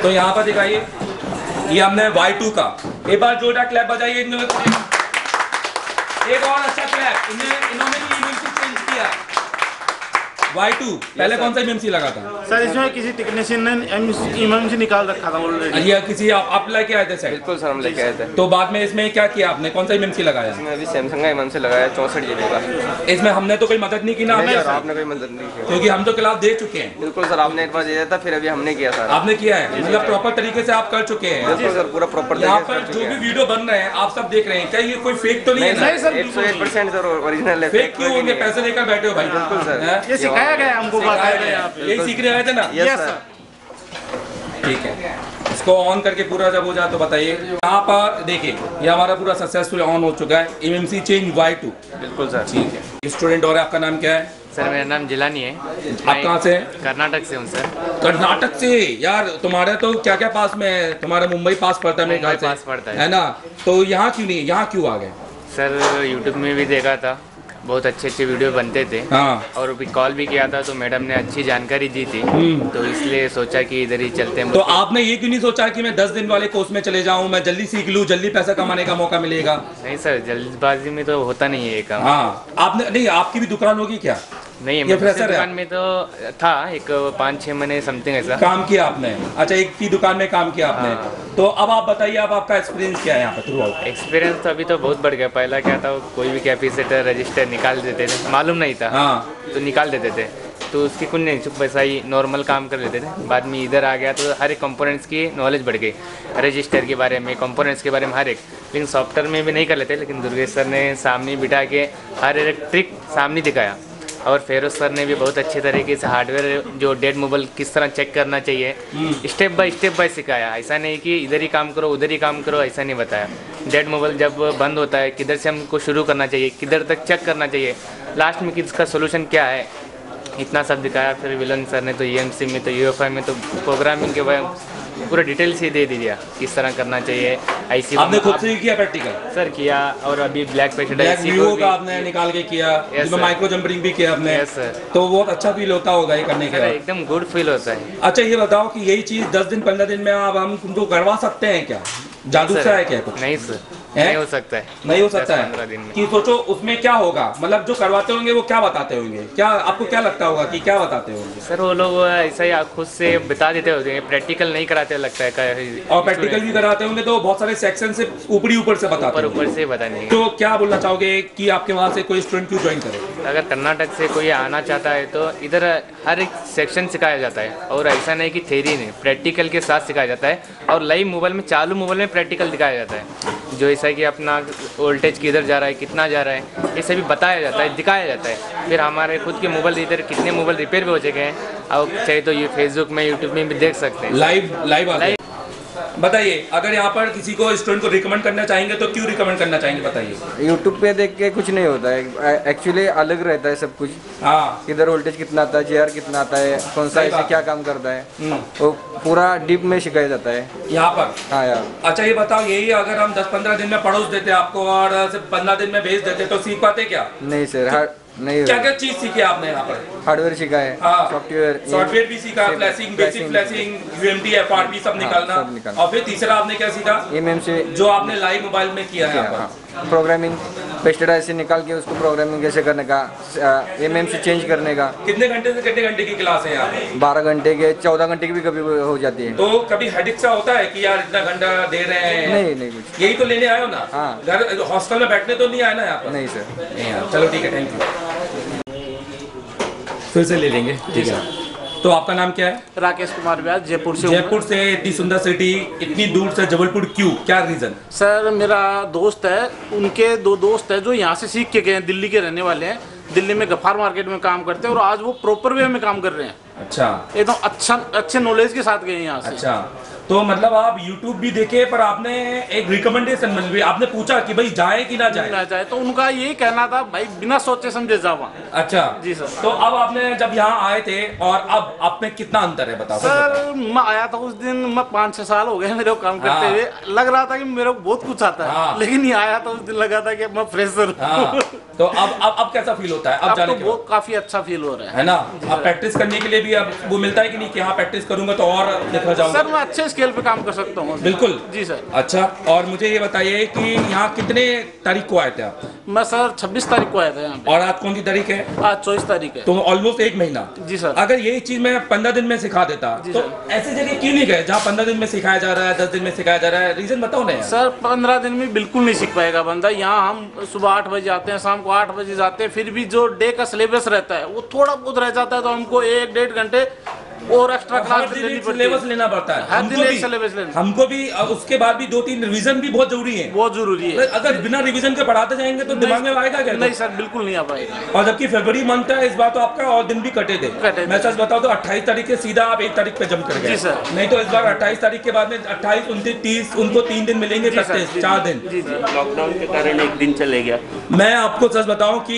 तो यहाँ पर दिखाइए, ये हमने Y2 का, एक बार जोरदार क्लैप बजाइए। एक और अच्छा क्लैप, इन्होंने भी इमेमसी चेंज किया। Y2 पहले कौन सा इमेमसी लगा था सर? इसमें किसी टेक्नीशियन ने इमेमसी निकाल रखा था ऑलरेडी। या किसी आप लेके आए थे सर? बिल्कुल सर, हम लेके आए थे। तो बाद में इसमें क्या किया आपने, कौन सा इमेमसी लगाया? इसमें अभी सैमसंग का इमेमसी लगाया 64 GB का। इसमें हमने तो कोई मदद नहीं की ना, नहीं सर, आपने कोई मदद नहीं की, क्योंकि हम तो क्लास दे चुके हैं। बिल्कुल सर, आपने एक बार दे दिया था, फिर अभी हमने किया सर। आपने किया है, मतलब प्रॉपर तरीके से आप कर चुके हैं। बिल्कुल सर, पूरा प्रॉपर यहाँ पर जो भी वीडियो बन रहे हैं आप सब देख रहे हैं, क्या ये कोई फेक तो नहीं है? नहीं सर, 101% सर ओरिजिनल है। फेक क्यों होंगे? पैसे लेकर बैठे हो भाई। बिल्कुल सर, ये सिखाया गया हमको, बताया गया। यही सीखने आए थे ना? Yes sir. ठीक है, इसको ऑन करके पूरा जब हो जाए तो बताइए। यहाँ पर देखिए, ये हमारा पूरा सक्सेसफुल ऑन हो चुका है, इमेमसी चेंज Y2। बिल्कुल सर। ठीक है, स्टूडेंट और आपका नाम क्या है? सर मेरा नाम जिलानी है। आप कहाँ से हैं? कर्नाटक से हूँ सर। कर्नाटक से? यार तुम्हारा तो क्या क्या पास में है, तुम्हारा मुंबई पास पड़ता है मेरे ख्याल से, पास पड़ता है ना? तो यहाँ क्यों नहीं, यहाँ क्यों आ गए? सर यूट्यूब में भी देखा था, बहुत अच्छे अच्छे वीडियो बनते थे। हाँ। और अभी कॉल भी किया था तो मैडम ने अच्छी जानकारी दी थी, तो इसलिए सोचा कि इधर ही चलते हैं। तो आपने ये क्यों नहीं सोचा कि मैं 10 दिन वाले कोर्स में चले जाऊं, मैं जल्दी सीख लूं, जल्दी पैसा कमाने का मौका मिलेगा? नहीं सर, जल्दबाजी में तो होता नहीं है ये काम। हाँ, आपने नहीं, आपकी भी दुकान होगी क्या? नहीं, ये मेरे फ्रेशर है? दुकान में तो था एक 5-6 महीने समथिंग ऐसा काम किया आपने? अच्छा, एक की दुकान में काम किया आपने। हाँ। तो अब आप बताइए, अब आपका एक्सपीरियंस क्या है यहाँ पे थ्रू आउट? एक्सपीरियंस तो अभी तो बहुत बढ़ गया। पहला क्या था, कोई भी कैपेसिटर रजिस्टर निकाल देते थे, मालूम नहीं था। हाँ। तो निकाल देते थे, तो उसकी कुछ नहीं, चुप वैसा ही नॉर्मल काम कर लेते थे। बाद में इधर आ गया तो हर एक कंपोनेंट्स की नॉलेज बढ़ गई, रजिस्टर के बारे में, कंपोनेंट्स के बारे में, हर एक। लेकिन सॉफ्टवेयर में भी नहीं कर लेते, लेकिन दुर्गेश सर ने सामने बिठा के हर एक ट्रिक सामने दिखाया। और फेरोज सर ने भी बहुत अच्छे तरीके से हार्डवेयर जो डेड मोबाइल किस तरह चेक करना चाहिए, स्टेप बाय सिखाया। ऐसा नहीं कि इधर ही काम करो उधर ही काम करो, ऐसा नहीं बताया। डेड मोबाइल जब बंद होता है, किधर से हमको शुरू करना चाहिए, किधर तक चेक करना चाहिए, लास्ट में किसका सोल्यूशन क्या है, इतना सब दिखाया। फिर विलन सर ने तो EMC में, तो UFI में, तो प्रोग्रामिंग के बारे में पूरा डिटेल से दे दिया, किस तरह करना चाहिए। IC आपने खुद से ही किया प्रैक्टिकल? सर किया, और अभी ब्लैक पेशेंट का आपने निकाल के किया, जिसमें माइक्रो जंपरिंग भी किया आपने। Yes sir. तो बहुत अच्छा फील होता होगा ये करने के बाद? एकदम गुड फील होता है। अच्छा, ये बताओ कि यही चीज 10 दिन 15 दिन में आप हम तुमको करवा सकते हैं क्या? जादू से है क्या कुछ? नहीं सर, नहीं हो सकता है। नहीं हो सकता 10-15 है दिन में। कि सोचो उसमें क्या होगा, मतलब जो करवाते होंगे वो क्या बताते होंगे, क्या आपको क्या लगता होगा कि क्या बताते होंगे? सर वो लोग ऐसा ही खुद से बता देते होते हैं, प्रैक्टिकल नहीं कराते लगता है। और प्रैक्टिकल भी कराते होंगे तो बहुत सारे सेक्शन से ऊपर से बताते ऊपर से बता देंगे। तो क्या बोलना चाहोगे कि आपके वहाँ से कोई स्टूडेंट क्यों ज्वाइन करे? अगर कर्नाटक से कोई आना चाहता है तो इधर हर एक सेक्शन सिखाया जाता है, और ऐसा नहीं कि थ्योरी नहीं, प्रैक्टिकल के साथ सिखाया जाता है। और लाइव मोबाइल में, चालू मोबाइल में प्रैक्टिकल दिखाया जाता है, जो ऐसा है कि अपना वोल्टेज किधर जा रहा है, कितना जा रहा है, ये सभी बताया जाता है, दिखाया जाता है। फिर हमारे खुद के मोबाइल इधर कितने मोबाइल रिपेयर भी हो चुके हैं, और चाहे तो ये फेसबुक में, यूट्यूब में भी देख सकते हैं लाइव। बताइए, अगर यहाँ पर किसी को स्टूडेंट को रिकमेंड करना चाहेंगे तो क्यों रिकमेंड करना चाहेंगे, बताइए। यूट्यूब पे देख के कुछ नहीं होता है, एक्चुअली अलग रहता है सब कुछ। हाँ, किधर वोल्टेज कितना आता है, JR कितना आता है, कौन सा ऐसे क्या काम करता है, वो पूरा डीप में सिखाया जाता है यहाँ पर। हाँ यार। अच्छा, ये बताओ, यही अगर हम 10-15 दिन में पढ़ोस देते आपको और सिर्फ 15 दिन में भेज देते तो सीख पाते क्या? नहीं सर, नहीं। क्या क्या चीज सीखी आपने यहाँ पर? हार्डवेयर सीखा है, हाँ, सॉफ्टवेयर भी सीखा, flashing, basic flashing, UMT, FRP सब निकालना। और फिर तीसरा आपने क्या सीखा? MMC, जो आपने लाइव मोबाइल में किया है। प्रोग्रामिंग, पेस्टेड ऐसे निकाल के उसको प्रोग्रामिंग कैसे करने का, MMC चेंज करने का। कितने घंटे से कितने घंटे की क्लास है यहाँ पे? 12 घंटे के, 14 घंटे की भी कभी हो जाती है। तो कभी हेडेक सा होता है कि यार इतना घंटा दे रहे हैं? नहीं कुछ। यही तो लेने आए हो ना? हाँ। घर हॉस्टल में बैठने तो नहीं आए ना यहाँ पर? नहीं सर। चलो ठीक है, थैंक यू। फिर से ले लेंगे, ठीक है। तो आपका नाम क्या है? राकेश कुमार व्यास, जयपुर से। जयपुर से इतनी सुंदर सिटी, इतनी दूर से जबलपुर क्यों, क्या रीजन? सर मेरा दोस्त है, उनके 2 दोस्त है जो यहाँ से सीख के गए हैं, दिल्ली के रहने वाले हैं। दिल्ली में गफ्फार मार्केट में काम करते हैं और आज वो प्रॉपर वे में काम कर रहे हैं। अच्छा, एकदम अच्छे नॉलेज के साथ गए यहाँ से। अच्छा, तो मतलब आप YouTube भी देखे पर आपने एक रिकमेंडेशन मिली, आपने पूछा कि भाई जाए कि ना जाए? तो उनका यही कहना था भाई बिना सोचे समझे जाओ। अच्छा जी सर। तो अब आपने जब यहाँ आए थे और अब आप में कितना अंतर है, बताओ सर। मैं आया था उस दिन, मैं 5-6 साल हो गए मेरे को काम करते हुए। लग रहा था कि मेरे को बहुत कुछ आता है, लेकिन ये आया था उस दिन लगा था कि मैं फ्रेशर हूं। तो अब कैसा फील होता है? अब जाने के बाद काफी अच्छा फील हो रहा है ना? अब प्रैक्टिस करने के लिए भी अब वो मिलता है कि नहीं कि हाँ प्रैक्टिस करूंगा तो और देखा जाऊंगा? सर मैं अच्छे स्केल पे काम कर सकता हूँ। बिल्कुल जी सर। अच्छा, और मुझे ये बताइए कि यहाँ कितने तारीख को आए थे आप? मैं सर 26 तारीख को आया था यहाँ पे। और आज कौन सी तारीख है? आज 24 तारीख है। तो ऑलमोस्ट 1 महीना। जी सर। अगर यही चीज मैं 15 दिन में सिखा देता जी तो सर। ऐसी जगह क्यों नहीं गए जहाँ 15 दिन में सिखाया जा रहा है, 10 दिन में सिखाया जा रहा है? रीजन बताओ ना यार। सर 15 दिन में बिल्कुल नहीं सीख पाएगा बंदा। यहाँ हम सुबह 8 बजे आते हैं, शाम को 8 बजे जाते हैं, फिर भी जो डे का सिलेबस रहता है वो थोड़ा बहुत रह जाता है, तो हमको 1-1.5 घंटे और एक्स्ट्रा क्लास लेनी पड़ती है। सिलेबस लेना पड़ता है, हर दिन एक सिलेबस लेना। हमको भी उसके बाद भी 2-3 रिवीजन भी बहुत जरूरी है। बहुत जरूरी है। अगर बिना रिवीजन के पढ़ाते जाएंगे तो दिमाग में आएगा क्या? नहीं सर, बिल्कुल नहीं आ पाएगा। और जबकि फरवरी मंथ है इस बार, तो आपका और दिन भी कटे थे। मैं सच बताऊं तो 28 तारीख से सीधा आप 1 तारीख पे जंप कर गए। जी सर। नहीं तो इस बार 28 तारीख के बाद में 28, 29, 30 उनको 3 दिन मिलेंगे, 31 4 दिन। जी जी। लॉकडाउन के कारण एक दिन चले गया। मैं आपको सच बताऊं कि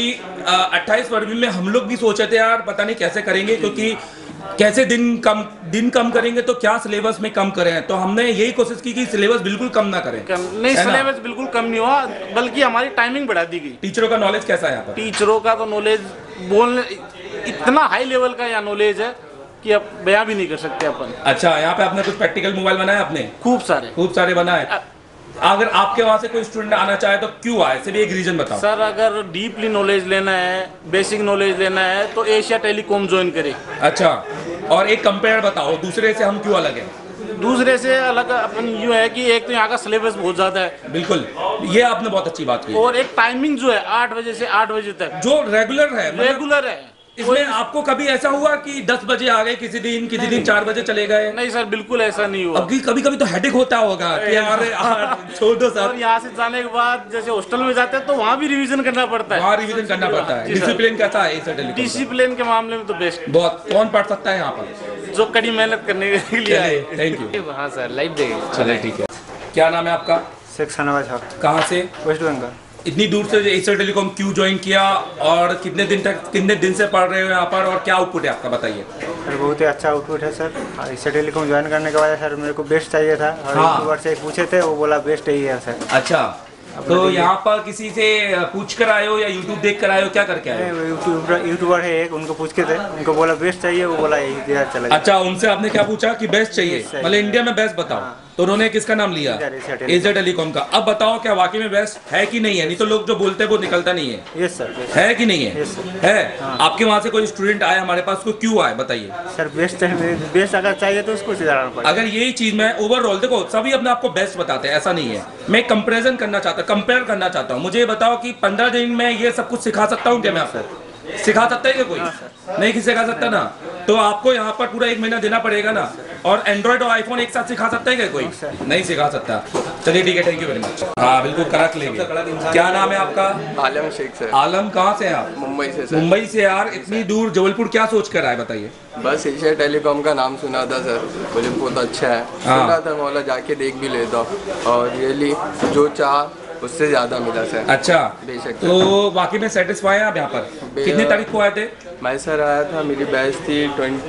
28 फरवरी में हम लोग भी सोचे थे यार पता नहीं कैसे करेंगे, क्योंकि कैसे दिन कम करेंगे तो क्या सिलेबस में कम करें, तो हमने यही कोशिश की कि सिलेबस बिल्कुल कम ना करें। नहीं, सिलेबस बिल्कुल कम नहीं हुआ, बल्कि हमारी टाइमिंग बढ़ा दी गई। टीचरों का नॉलेज कैसा है यहाँ पर? टीचरों का तो नॉलेज बोलने इतना हाई लेवल का यहाँ नॉलेज है कि अब बयां भी नहीं कर सकते अपन। अच्छा, यहाँ पे आपने कुछ प्रैक्टिकल मोबाइल बनाए? आपने खूब सारे बनाए। अगर आपके वहाँ से कोई स्टूडेंट आना चाहे तो क्यों आए, सिर्फ एक रीजन बताओ। सर अगर डीपली नॉलेज लेना है, बेसिक नॉलेज लेना है तो एशिया टेलीकॉम ज्वाइन करे। अच्छा, और एक कंपेयर बताओ दूसरे से हम क्यों अलग हैं? दूसरे से अलग अपन यूँ है कि एक तो यहाँ का सिलेबस बहुत ज़्यादा है। बिल्कुल, ये आपने बहुत अच्छी बात की। और एक टाइमिंग जो है 8 बजे से 8 बजे तक जो रेगुलर है, रेगुलर है। इसमें आपको कभी ऐसा हुआ कि 10 बजे आ गए किसी दिन 4 बजे चले गए? नहीं सर, बिल्कुल ऐसा नहीं हुआ। कभी कभी तो हेडेक होता होगा कि यार छोड़ दो सर। और यहाँ से जाने के बाद जैसे हॉस्टल में जाते हैं तो वहाँ भी रिवीजन करना पड़ता है। वहाँ रिवीजन करना पड़ता है। डिसिप्लिन कैसा है एशिया टेलीकॉम? डिसिप्लिन के मामले में तो बेस्ट। बहुत। कौन पढ़ सकता है यहाँ पर? जो कड़ी मेहनत करने के लिए आए। Thank you. हाँ सर, लाइव देंगे। चलिए ठीक है। क्या नाम है आपका? शेख शाहनवाज हक, कहाँ से? वेस्ट बंगाल। इतनी दूर से एशिया टेलीकॉम क्यों ज्वाइन किया और कितने दिन से पढ़ रहे हो यहाँ पर, और क्या आउटपुट है आपका बताइए? सर बहुत ही अच्छा आउटपुट है सर। एशिया टेलीकॉम ज्वाइन करने के बाद सर मेरे को बेस्ट चाहिए था, और हाँ। यूट्यूबर से पूछे थे, वो बोला बेस्ट ही है सर। अच्छा, तो यहाँ पर किसी से पूछ कर आए हो या यूट्यूब देख कर आए हो, क्या करके आए हो? यूट्यूबर है एक, उनको पूछ के थे, उनको बोला बेस्ट चाहिए, वो बोला यही दिया चला गया। अच्छा, उनसे आपने क्या पूछा कि बेस्ट चाहिए, बेस्ट चाहिए। मतलब इंडिया में बेस्ट बताओ। तो उन्होंने किसका नाम लिया? एशिया टेलीकॉम का। अब बताओ क्या वाकई में बेस्ट है कि नहीं है? नहीं तो लोग जो बोलते हैं वो निकलता नहीं है। Yes sir. है कि नहीं है? Yes sir. है। आपके वहाँ से कोई स्टूडेंट आया हमारे पास, को क्यों आए बताइए? सर बेस्ट अगर चाहिए तो उसको सुधारना पड़ेगा। अगर यही चीज मैं ओवरऑल, देखो सभी अपने आप को बेस्ट बताते हैं, ऐसा नहीं है। मैं कंपेयर करना चाहता हूँ। मुझे ये बताओ कि 15 दिन में ये सब कुछ सिखा सकता हूँ क्या मैं आपको? सिखा सकता है क्या कोई? नहीं सिखा सकता ना। तो आपको यहाँ पर पूरा 1 महीना देना पड़ेगा ना। और एंड्रॉइड और आईफोन एक साथ सिखा सकता है क्या कोई? नहीं सिखा सकता। चलिए ठीक है, थैंक यू वेरी मच। हाँ बिल्कुल, करेक्ट लेंगे। क्या नाम है आपका? आलम शेख सर। आलम, कहाँ से हैं आप? मुंबई से सर। मुंबई से यार, इतनी दूर जबलपुर क्या सोच कर आए बताइए? बस एशिया टेलीकॉम का नाम सुना था सर, बोले बहुत अच्छा है। हाँ। सुना था, बोला जाके देख भी लेता, और रियली जो चाह उससे ज़्यादा मिला सर। अच्छा, बेशक। तो बाकी में सेटिस्फाई हैं आप यहाँ पर? कितनी तारीख को आए थे? मैं सर आया था, मेरी बैच थी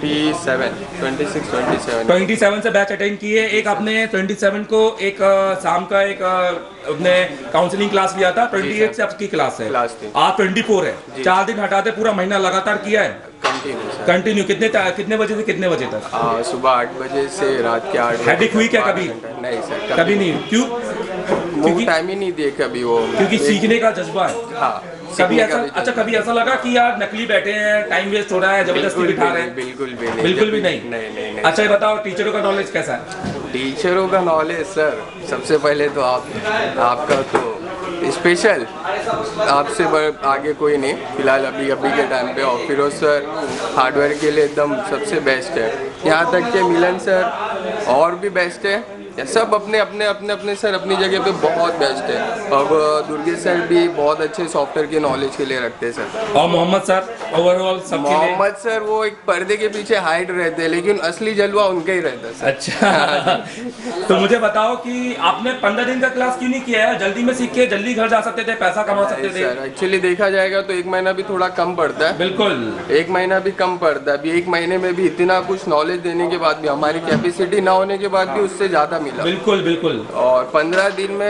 27 से बैच अटेंड किए। एक आपने 27 को एक शाम का एक अपने काउंसलिंग क्लास लिया था। 28 से आपकी क्लास है। क्लास थी। आज 24 है। 4 दिन हटाते पूरा महीना लगातार किया है कंटिन्यू। कितने बजे से कितने बजे तक? सुबह 8 बजे से रात के 8 बजे। हेडेक हुई क्या कभी? नहीं सर, कभी नहीं। क्यों? वो टाइम ही नहीं दिए कभी वो, क्योंकि सीखने का जज्बा है। हाँ। कभी ऐसा, अच्छा कभी ऐसा लगा कि यार नकली बैठे हैं, टाइम वेस्ट हो रहा है, जबरदस्ती बिठा रहे हैं? बिल्कुल भी नहीं। बिल्कुल भी नहीं। नहीं। अच्छा ये बताओ, टीचरों का नॉलेज कैसा है? टीचरों का नॉलेज सर, सबसे पहले तो आपका तो स्पेशल, आपसे आगे कोई नहीं फिलहाल अभी के टाइम पे। और फिरोज सर हार्डवेयर के लिए एकदम सबसे बेस्ट है। यहाँ तक कि मिलन सर और भी बेस्ट है। सब अपने सर अपनी जगह पे बहुत बेस्ट है। अब दुर्गेश सर भी बहुत अच्छे सॉफ्टवेयर के नॉलेज के लिए रखते हैं सर। और मोहम्मद सर ओवरऑल सब? मोहम्मद सर वो एक पर्दे के पीछे हाइड रहते हैं, लेकिन असली जलवा उनका ही रहता है सर। अच्छा तो मुझे बताओ कि आपने 15 दिन का क्लास क्यों नहीं किया है? जल्दी में सीख के जल्दी घर जा सकते थे, पैसा कमा सकते थे। सर एक्चुअली देखा जाएगा तो 1 महीना भी थोड़ा कम पड़ता है। बिल्कुल, 1 महीना भी कम पड़ता है। अभी 1 महीने में भी इतना कुछ नॉलेज देने के बाद भी, हमारी कैपेसिटी ना होने के बाद भी उससे ज़्यादा मिला। बिल्कुल। और 15 दिन में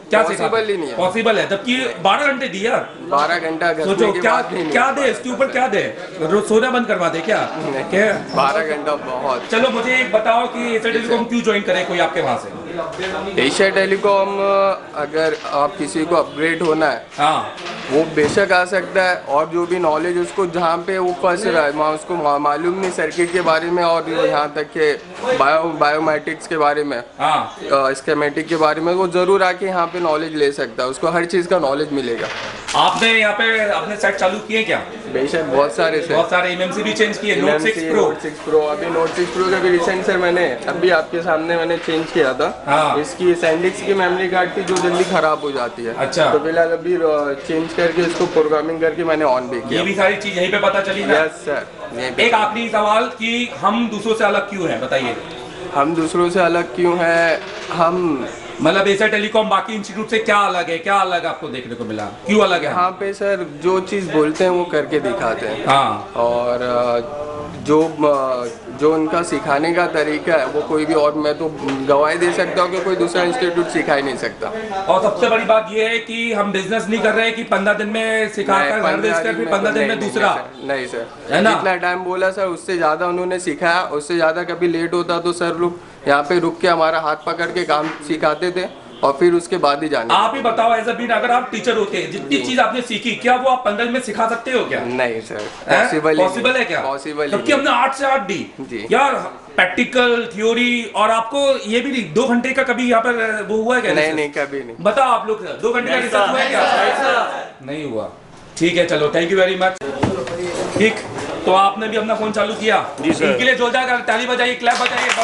क्या पॉसिबल ही नहीं है। पॉसिबल है जबकि 12 घंटे दिया। 12 घंटा सोचो क्या क्या दे इसके ऊपर, क्या दे, सोना बंद करवा दे क्या? 12 घंटा बहुत। चलो मुझे एक बताओ कि एशिया टेलीकॉम क्यों ज्वाइन करे कोई आपके वहाँ से? एशिया टेलीकॉम अगर आप किसी को अपग्रेड होना है, हाँ, वो बेशक आ सकता है, और जो भी नॉलेज उसको जहाँ पे वो फंस रहा है वहाँ उसको मालूम नहीं सर्किट के बारे में, और यहाँ तक के बायोमेट्रिक्स के बारे में, हाँ, स्कीमेटिक के बारे में, वो ज़रूर आके यहाँ पे नॉलेज ले सकता है, उसको हर चीज़ का नॉलेज मिलेगा। आपने यहाँ पे अपने सेट चालू किए क्या? बेशक बहुत सारे से, बहुत सारे एमएमसी भी चेंज किए। नोट 6 प्रो, अभी नोट 6 प्रो का भी रिसेंट सर मैंने अभी आपके सामने मैंने चेंज किया था। हाँ। इसकी सैंडिक्स की मेमोरी कार्ड थी जो जल्दी खराब हो जाती है। अच्छा। तो फिलहाल अभी चेंज करके इसको प्रोग्रामिंग करके मैंने ऑन भी किया। ये भी सारी चीज यहीं पे पता चली ना? Yes sir. एक आखिरी सवाल कि हम दूसरों से अलग क्यों हैं, बताइए। हम दूसरों से अलग क्यों हैं? हम मतलब एशिया टेलीकॉम बाकी इंस्टीट्यूट से क्या अलग है, क्या अलग आपको देखने को मिला, क्यों अलग है? यहाँ पे सर जो चीज़ बोलते हैं वो करके दिखाते हैं। हाँ। और जो उनका सिखाने का तरीका है वो कोई भी, और मैं तो गवाही दे सकता हूँ कि कोई दूसरा इंस्टीट्यूट सिखा ही नहीं सकता। और सबसे बड़ी बात ये है कि हम बिजनेस नहीं कर रहे हैं कि 15 दिन में सिखाकर घर भेजकर फिर 15 दिन में दूसरा। नहीं सर, है ना? जितना टाइम बोला सर उससे ज़्यादा उन्होंने सिखाया, उससे ज़्यादा कभी लेट होता तो सर लोग यहाँ पे रुक के हमारा हाथ पकड़ के काम सिखाते थे, और फिर उसके बाद ही जाने। आप ही बताओ एज अ बीन, अगर आप टीचर होते जितनी चीज आपने सीखी, क्या वो आप 15 दिन में सिखा सकते हो क्या? नहीं सर, पॉसिबल है क्या? पॉसिबल, जबकि हमने 8 से 8 दी यार, प्रैक्टिकल थ्योरी, और आपको ये भी नहीं 2 घंटे का कभी यहाँ पर वो हुआ है क्या? नहीं, कभी नहीं। बताओ आप लोग 2 घंटे का रिसर्च हुआ है क्या? नहीं हुआ। ठीक है, चलो, थैंक यू वेरी मच। ठीक, तो आपने भी अपना फोन चालू किया? जी सर। इनके लिए जोरदार ताली बजाइए, क्लैप बजाइए।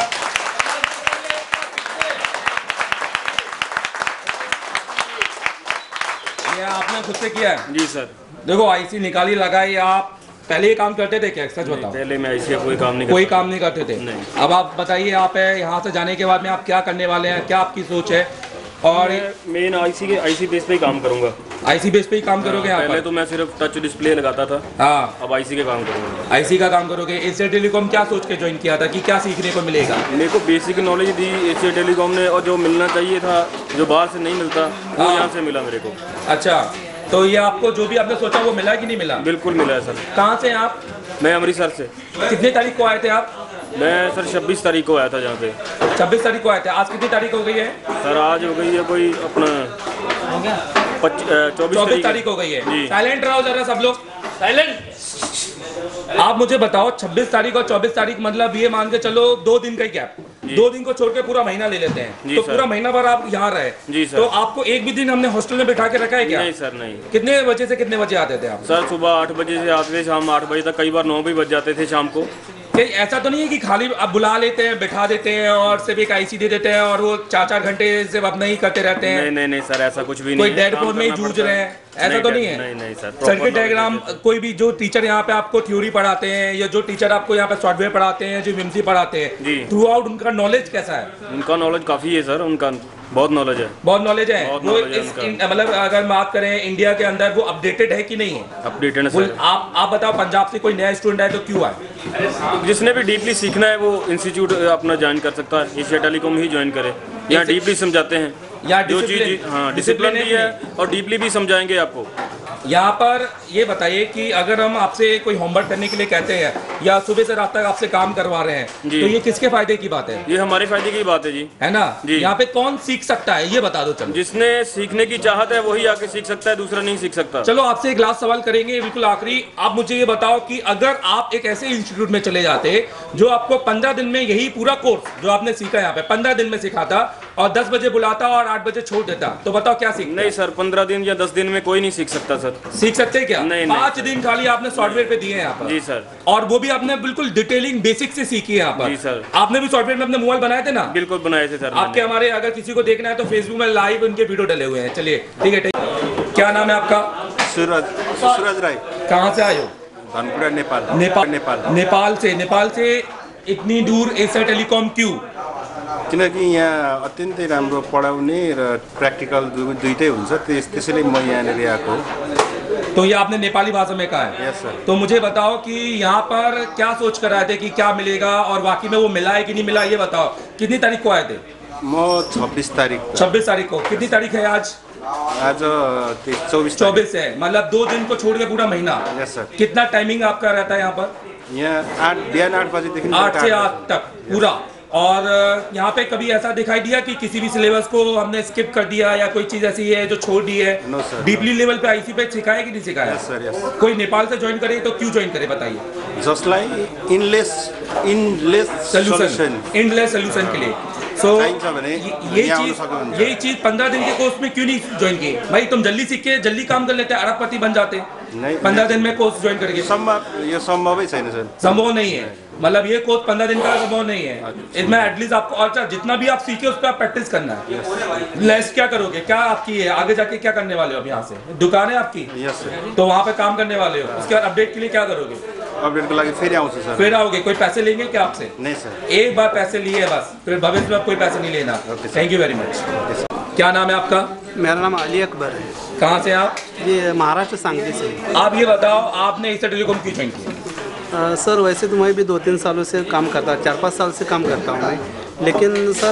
आपने खुद से किया है? जी सर। देखो आईसी निकाली, लगाई। आप पहले ये काम करते थे क्या, सच बताओ? पहले मैं ऐसे कोई काम नहीं करते थे। नहीं। अब आप बताइए, आप यहाँ से जाने के बाद में आप क्या करने वाले हैं, क्या आपकी सोच है? और मेन आईसी बेस पे ही काम करूंगा। आईसी बेस पे ही काम करोगे? पहले तो मैं सिर्फ टच डिस्प्ले लगाता था। हाँ, अब आईसी का काम करूंगा। आईसी का काम करोगे। एशिया टेलीकॉम क्या सोच के ज्वाइन किया था कि क्या सीखने को मिलेगा? मेरे को बेसिक नॉलेज दी एशिया टेलीकॉम ने, और जो मिलना चाहिए था जो बाहर से नहीं मिलता वो यहाँ से मिला मेरे को। अच्छा, तो ये आपको जो भी आपने सोचा वो मिला कि नहीं मिला? बिल्कुल मिला है सर। कहाँ से आप? मैं अमृतसर से। कितने तारीख को आए थे आप? मैं सर 26 तारीख को आया था यहाँ पे। 26 तारीख को आए थे। आज कितनी तारीख हो गई है? सर आज हो गई है कोई अपना 24 तारीख हो गई है। जी। साइलेंट रहो जरा सब लोग, साइलेंट। आप मुझे बताओ 26 तारीख और 24 तारीख, मतलब ये मान के चलो 2 दिन का गैप। 2 दिन को छोड़ के पूरा महीना ले लेते हैं, तो पूरा महीना भर आप यहाँ रहे। जी सर। तो आपको एक भी दिन हमने हॉस्टल में बैठा के रखा है क्या? नहीं सर, नहीं। कितने बजे से कितने बजे आते थे आप? सर सुबह 8 बजे से आते थे, शाम 8 बजे तक, कई बार 9 भी बज जाते थे शाम को। कहीं ऐसा तो नहीं है कि खाली आप बुला लेते हैं, बैठा देते हैं और सिर्फ एक आईसी दे देते हैं और वो 4-4 घंटे सिर्फ अपना ही करते रहते हैं? नहीं सर, ऐसा कुछ भी कोई नहीं। डेड फोन में ही जूझ रहे हैं, ऐसा तो नहीं है? नहीं सर। सर्किट डायग्राम, कोई भी जो टीचर यहाँ पे आपको थ्योरी पढ़ाते हैं या जो टीचर आपको यहाँ पे सॉफ्टवेयर पढ़ाते हैं, जो एमएमसी पढ़ाते हैं, थ्रू आउट उनका नॉलेज कैसा है? उनका नॉलेज काफी है सर, उनका बहुत नॉलेज है। बहुत नॉलेज है वो। मतलब अगर बात करें इंडिया के अंदर, वो अपडेटेड है कि नहीं है? अपडेटेड है सर। आप बताओ, पंजाब से कोई नया स्टूडेंट है तो क्यों आए? जिसने भी डीपली सीखना है वो इंस्टीट्यूट अपना ज्वाइन कर सकता है, एशिया टेलीकॉम ही ज्वाइन करे। यहाँ डीपली समझाते हैं, जो चीज, हाँ, डिसिप्लिन भी है और डीपली भी समझाएंगे आपको। यहाँ पर ये बताइए कि अगर हम आपसे कोई होमवर्क करने के लिए कहते हैं या सुबह से रात तक आपसे काम करवा रहे हैं, तो ये किसके फायदे की बात है? ये हमारे फायदे की बात है जी, है ना? जी। यहाँ पे कौन सीख सकता है ये बता दो। चलो, जिसने सीखने की चाहत है वही आके सीख सकता है, दूसरा नहीं सीख सकता। चलो आपसे एक लास्ट सवाल करेंगे, बिल्कुल आखिरी। आप मुझे ये बताओ कि अगर आप एक ऐसे इंस्टीट्यूट में चले जाते जो आपको 15 दिन में यही पूरा कोर्स जो आपने सीखा यहाँ पे 15 दिन में सिखाता और 10 बजे बुलाता और 8 बजे छोड़ देता, तो बताओ क्या सीखते? नहीं सर, 15 दिन या 10 दिन में कोई नहीं सीख सकता सर। सीख सकते क्या? नहीं, 5 दिन खाली आपने सॉफ्टवेयर पे दिए हैं यहाँ पर। जी सर। और वो भी आपने बिल्कुल डिटेलिंग बेसिक से सीखी है यहाँ पर। जी सर। आपने भी सॉफ्टवेयर में अपने मोबाइल बनाए थे ना? बिल्कुल बनाए थे सर। आपके हमारे, अगर किसी को देखना है तो फेसबुक में लाइव उनके वीडियो डले हुए हैं। चलिए ठीक है। क्या नाम है आपका? सूरज राय। कहाँ से आए हो? धनकुटा, नेपाल से। नेपाल से इतनी दूर एशिया टेलीकॉम क्यों? किनकि यहाँ अत्यन्तै राम्रो पढाउने र प्र्याक्टिकल दुइटै हुन्छ, त्यसैले म यहाँनिर आएको। तो ये आपने नेपाली भाषा में कहा है? Yes sir. तो मुझे बताओ कि यहाँ पर क्या सोच कर आए थे कि क्या मिलेगा और वाकई में वो मिला है कि नहीं मिला, ये बताओ। कितनी तारीख को आए थे? म 26 तारिक 26 तारीख को। कितनी तारीख है आज? आज 24 है, मतलब 2 दिन को छोड़ के पूरा महीना। Yes sir. कितना टाइमिंग आपका रहता है यहाँ पर? यहाँ बिहान 8 बजेदेखि 8 से 8 तक पूरा। और यहाँ पे कभी ऐसा दिखाई दिया कि किसी भी सिलेबस को हमने स्किप कर दिया या कोई चीज ऐसी है जो छोड़ दी है? No sir. डीपली लेवल पे आईसी पे सिखाया कि नहीं सिखाया? Yes sir, yes. कोई नेपाल से ज्वाइन करे तो क्यों ज्वाइन करे बताइए? जसलाई इनलेस सोल्यूशन के लिए। सो चाहिन्छ भने यहाँ आउन सक्नुहुन्छ। यही चीज 15 दिन के कोर्स में क्यों नहीं ज्वाइन किए? भाई तुम जल्दी सीख के जल्दी काम कर लेते, अरबपति बन जाते। नहीं, 15 दिन में कोर्स ज्वाइन करके यो संभवै छैन सर। संभव नहीं है, मतलब ये कोर्स 15 दिन का संभव नहीं है। इसमें एटलीस्ट आपको और जितना भी आप सीखे उस पर आप प्रैक्टिस करना है। लेस क्या करोगे, क्या आपकी है आगे जाके, क्या करने वाले हो? अब यहाँ से दुकान है आपकी? Yes sir. तो वहाँ पे काम करने वाले हो, उसके बाद अपडेट के लिए क्या करोगे? अपडेट को लागि फेरि आउँछु सर। फिर आओगे? कोई पैसे लेंगे क्या आपसे? नहीं सर। एक बार पैसे लिए बस, फिर भविष्य में कोई पैसे नहीं लेना। Thank you very much. क्या नाम है आपका? मेरा नाम अली अकबर है। कहाँ से आप? ये महाराष्ट्र सांगली से। आप ये बताओ, आपने एशिया टेलीकॉम क्यों ज्वाइन किया? सर वैसे तो मैं भी 2-3 सालों से काम करता, 4-5 साल से काम करता हूँ मैं। लेकिन सर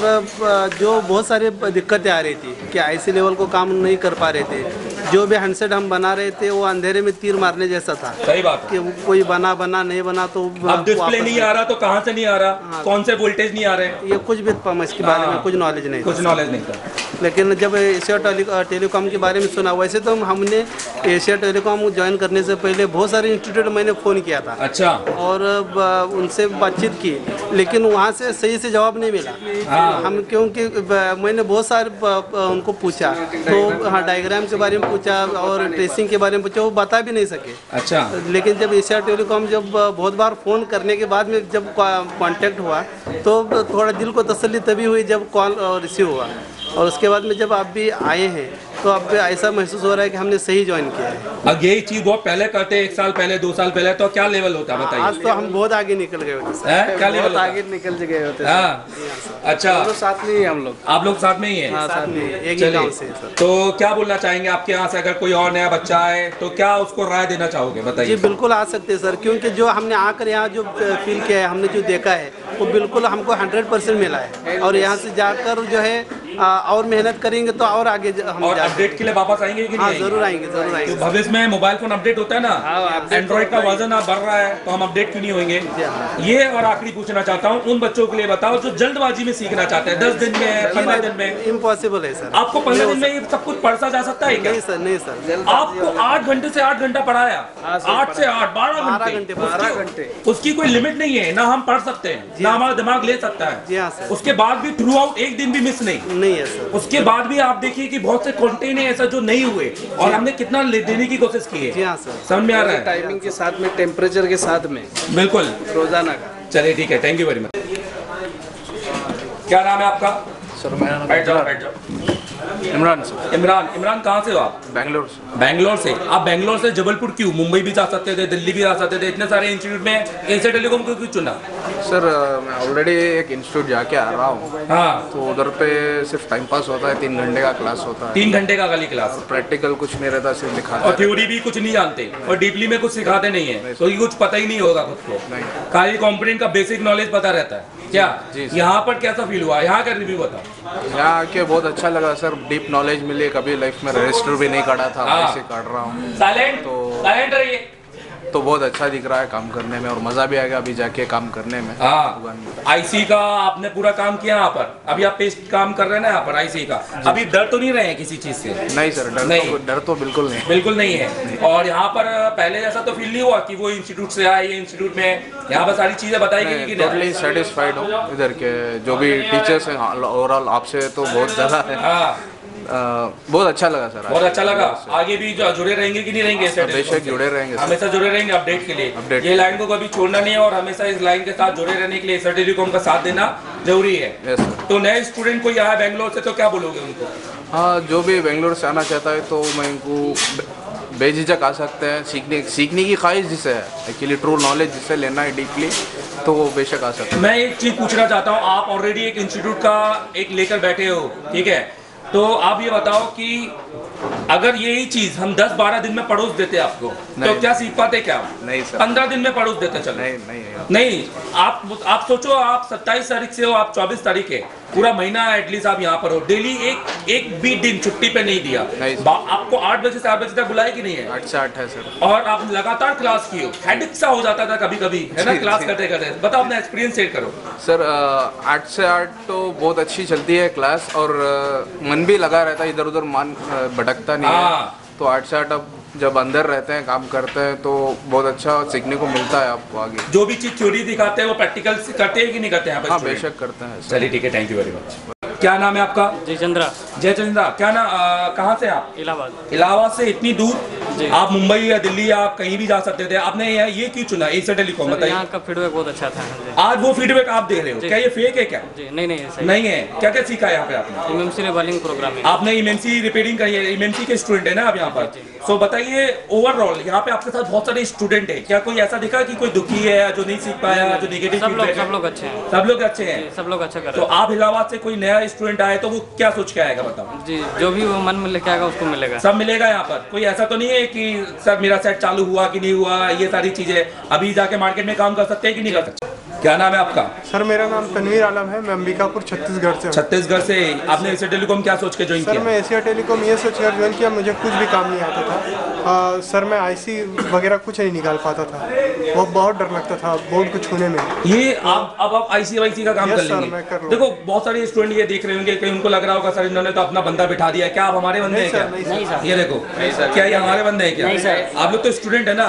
जो बहुत सारी दिक्कतें आ रही थी कि आईसी लेवल को काम नहीं कर पा रहे थे। जो भी हैंडसेट हम बना रहे थे वो अंधेरे में तीर मारने जैसा था। सही बात कि कोई बना नहीं बना तो अब डिस्प्ले नहीं आ रहा तो कहाँ से नहीं आ रहा? हाँ। कौन से वोल्टेज नहीं आ रहे? ये कुछ भी इसके बारे में कुछ नॉलेज नहीं कुछ नॉलेज नहीं था। लेकिन जब एशिया टेलीकॉम के बारे में सुना, वैसे तो हमने एशिया टेलीकॉम ज्वाइन करने से पहले बहुत सारे इंस्टीट्यूट मैंने फ़ोन किया था। अच्छा। और उनसे बातचीत की, लेकिन वहाँ से सही से जवाब नहीं मिला। हाँ। हम क्योंकि मैंने बहुत सारे उनको पूछा, तो हाँ डायग्राम के बारे में पूछा और ट्रेसिंग के बारे में पूछा, वो बता भी नहीं सके। अच्छा। लेकिन जब एशिया टेलीकॉम जब बहुत बार फ़ोन करने के बाद में जब कांटेक्ट हुआ तो थोड़ा दिल को तसल्ली तभी हुई जब कॉल रिसीव हुआ। और उसके बाद में जब आप भी आए हैं तो अब ऐसा महसूस हो रहा है कि हमने सही ज्वाइन किया है। अब यही चीज बहुत पहले करते, 1 साल पहले, 2 साल पहले, तो क्या लेवल होता बताइए? आज तो हम बहुत आगे निकल गए होते सर। क्या लेवल? आगे निकल गए होते। हाँ। अच्छा, साथ में ही हम लोग। आप लोग साथ में ही हैं? हाँ, साथ में एक ही गांव से सर। तो क्या बोलना चाहेंगे आपके यहाँ से अगर कोई और नया बच्चा आए तो क्या उसको राय देना चाहोगे बताइए? जी बिल्कुल आ सकते हैं सर, क्योंकि जो हमने आकर यहाँ जो फील किया है, हमने जो देखा है वो बिल्कुल हमको 100% मिला है। और यहाँ से जाकर जो है और मेहनत करेंगे तो और आगे हम और अपडेट के लिए वापस आएंगे कि नहीं? हाँ, जरूर आएंगे, जरूर आएंगे। तो भविष्य में मोबाइल फोन अपडेट होता है ना, एंड्रॉइड का वर्जन आप बढ़ रहा है तो हम अपडेट क्यों नहीं होंगे? ये और आखिरी पूछना चाहता हूँ, उन बच्चों के लिए बताओ जो जल्दबाजी में सीखना चाहते हैं, 10 दिन में, 15 दिन में। इम्पॉसिबल है सर। आपको 15 दिन में ये सब कुछ पढ़ा जा सकता है क्या? नहीं सर, नहीं सर। आपको 8 घंटे से 8 घंटा पढ़ाया, 8 से 8 12 घंटे। उसकी कोई लिमिट नहीं है, ना हम पढ़ सकते हैं ना हमारा दिमाग ले सकता है। जी हाँ सर। उसके बाद भी थ्रू आउट एक दिन भी मिस नहीं है सर। उसके बाद भी आप देखिए कि बहुत से कंटेंट है ऐसा जो नहीं हुए और हमने कितना देने की कोशिश की है। जी हाँ सर। समझ में आ रहा है? टाइमिंग के साथ में, टेम्परेचर के साथ में, बिल्कुल रोजाना का। चलिए ठीक है, थैंक यू वेरी मच। क्या नाम है आपका? सर मेरा नाम बैठ जाओ। इमरान सर। इमरान कहाँ से हो आप? बेंगलोर से। बेंगलोर से। आप बेंगलोर से जबलपुर क्यों? मुंबई भी जा सकते थे, दिल्ली भी जा सकते थे, इतने सारे इंस्टीट्यूट में एशिया टेलीकॉम को क्यों चुना? सर मैं ऑलरेडी एक इंस्टीट्यूट जाके आ रहा हूँ। हाँ। तो उधर पे सिर्फ टाइम पास होता है, 3 घंटे का क्लास होता है। 3 घंटे का खाली क्लास? प्रैक्टिकल कुछ नहीं रहता, सिर्फ दिखाते और थ्योरी भी कुछ नहीं जानते और डीपली में कुछ सिखाते नहीं है, तो ये कुछ पता ही नहीं होगा खुद को। खाली कंपोनेंट का बेसिक नॉलेज पता रहता है क्या? यहाँ पर कैसा फील हुआ? यहाँ का रिव्यू बताओ। यहाँ आके बहुत अच्छा लगा सर, डीप नॉलेज मिली। कभी लाइफ में रजिस्टर भी नहीं काटा था, वैसे काट रहा हूँ। साइलेंट रहिए। तो बहुत अच्छा दिख रहा है काम करने में और मज़ा भी आएगा अभी जाके काम करने में। हाँ, आईसी का आपने पूरा काम किया यहाँ पर, अभी आप पेस्ट काम कर रहे हैं ना यहाँ पर आईसी का। अभी डर तो नहीं रहे हैं किसी चीज़ से? नहीं सर, डर तो बिल्कुल नहीं, बिल्कुल नहीं है। और यहाँ पर पहले ऐसा तो फील नहीं हुआ कि वो इंस्टीट्यूट से आए, ये इंस्टीट्यूट में यहाँ पर सारी चीज़ें बताई गई? टोटली सेटिस्फाइड हूँ इधर के जो भी टीचर्स हैं, ओवरऑल आपसे तो बहुत ज़्यादा है। बहुत अच्छा लगा सर। बहुत अच्छा लगा। आगे भी जुड़े रहेंगे कि नहीं रहेंगे? बेशक जुड़े रहेंगे, हमेशा जुड़े रहेंगे अपडेट के लिए। ये लाइन को कभी छोड़ना नहीं है और हमेशा इस लाइन के साथ जुड़े रहने के लिए एशिया टेलीकॉम का साथ देना जरूरी है। तो नए स्टूडेंट कोई आया बेंगलोर से तो क्या बोलोगे उनको? हाँ, जो भी बेंगलोर से आना चाहता है तो मैं इनको बेझिझक आ सकते हैं। सीखने की ख्वाहिश जिसे है, एक्चुअली ट्रू नॉलेज जिसे लेना है डीपली, तो वो बेशक आ सकते हैं। मैं एक चीज़ पूछना चाहता हूँ, आप ऑलरेडी एक इंस्टीट्यूट का एक लेकर बैठे हो, ठीक है? तो आप ये बताओ कि अगर यही चीज हम 10-12 दिन में पड़ोस देते आपको तो क्या सीख पाते? क्या नहीं सर। 15 दिन में पड़ोस देते? चलो नहीं जाएगा। नहीं, आप सोचो, आप 27 तारीख से हो, आप 24 तारीख है, पूरा महीना एटलीस्ट आप यहाँ पर हो, डेली एक भी दिन छुट्टी पे नहीं दिया। आपको 8 बजे से 8 बजे तक बुलाया कि नहीं है? 8 से 8 है सर। और आप लगातार क्लास की हो, हेडेक सा हो जाता था कभी कभी, है ना, क्लास करते करते। बताओ अपना एक्सपीरियंस शेयर करो सर। 8 से 8 तो बहुत अच्छी चलती है क्लास, और मन भी लगा रहता है, इधर उधर मन भटकता नहीं है। तो 8 से 8 अब जब अंदर रहते हैं, काम करते हैं, तो बहुत अच्छा सीखने को मिलता है आपको आगे। जो भी चीज थ्योरी दिखाते हैं वो प्रैक्टिकल करते हैं कि नहीं करते हैं? हाँ, बेशक करते हैं। चलिए ठीक है, थैंक यू वेरी मच। क्या नाम है आपका? जयचंद्रा। जयचंद्रा, क्या ना, कहाँ से आप? इलाहाबाद। इलाहाबाद से इतनी दूर? आप मुंबई या दिल्ली या आप कहीं भी जा सकते थे, आपने ये क्यों चुना एशिया टेलीकॉम? बताइए। यहाँ का फीडबैक बहुत अच्छा था। आज वो फीडबैक आप दे रहे हो, क्या ये फेक है क्या? जी नहीं नहीं है। क्या क्या सीखा है यहाँ पे आपने? एमएमसी रिवॉल्विंग प्रोग्राम है। आपने एमएमसी रिपेयरिंग करी है, एमएमसी के स्टूडेंट है ना आप यहाँ पर? सो बताइए, ओवरऑल यहाँ पे आपके साथ बहुत सारे स्टूडेंट है, क्या कोई ऐसा दिखा कि कोई दुखी है, जो नहीं सीख पाया, जो नेगेटिव? सब लोग अच्छे हैं। सब लोग अच्छे हैं, सब लोग अच्छा कर रहे हैं। तो आप इलाहाबाद से कोई नया स्टूडेंट आए तो वो क्या सोच के आएगा, बताओ? जी, जो भी वो मन में लेके आएगा उसको मिलेगा। सब मिलेगा यहाँ पर? कोई ऐसा तो नहीं है कि सर मेरा सेट चालू हुआ कि नहीं हुआ, ये सारी चीजें अभी जाके मार्केट में काम कर सकते हैं कि नहीं कर सकते? क्या नाम है आपका? सर मेरा नाम तनवीर आलम है, मैं अंबिकापुर छत्तीसगढ़ से हूँ। छत्तीसगढ़ से। आपने एशिया टेलीकॉम क्या सोच के ज्वाइन किया? सर मैं एशिया टेलीकॉम ये सोच कर ज्वाइन किया, मुझे कुछ भी काम नहीं आता था। सर मैं आईसी वगैरह कुछ नहीं निकाल पाता था, वो बहुत डर लगता था बोर्ड को छूने में। ये आप आईसी वाईसी का काम कर लेंगे? मैं कर लूँ। देखो बहुत सारे स्टूडेंट ये देख रहे होंगे, कहीं उनको लग रहा होगा सर इन्होंने तो अपना बंदा बिठा दिया, क्या आप हमारे बंदे हैं क्या? नहीं सर। ये देखो, क्या ये हमारे बंदे हैं क्या? नहीं सर। आप लोग तो स्टूडेंट है ना?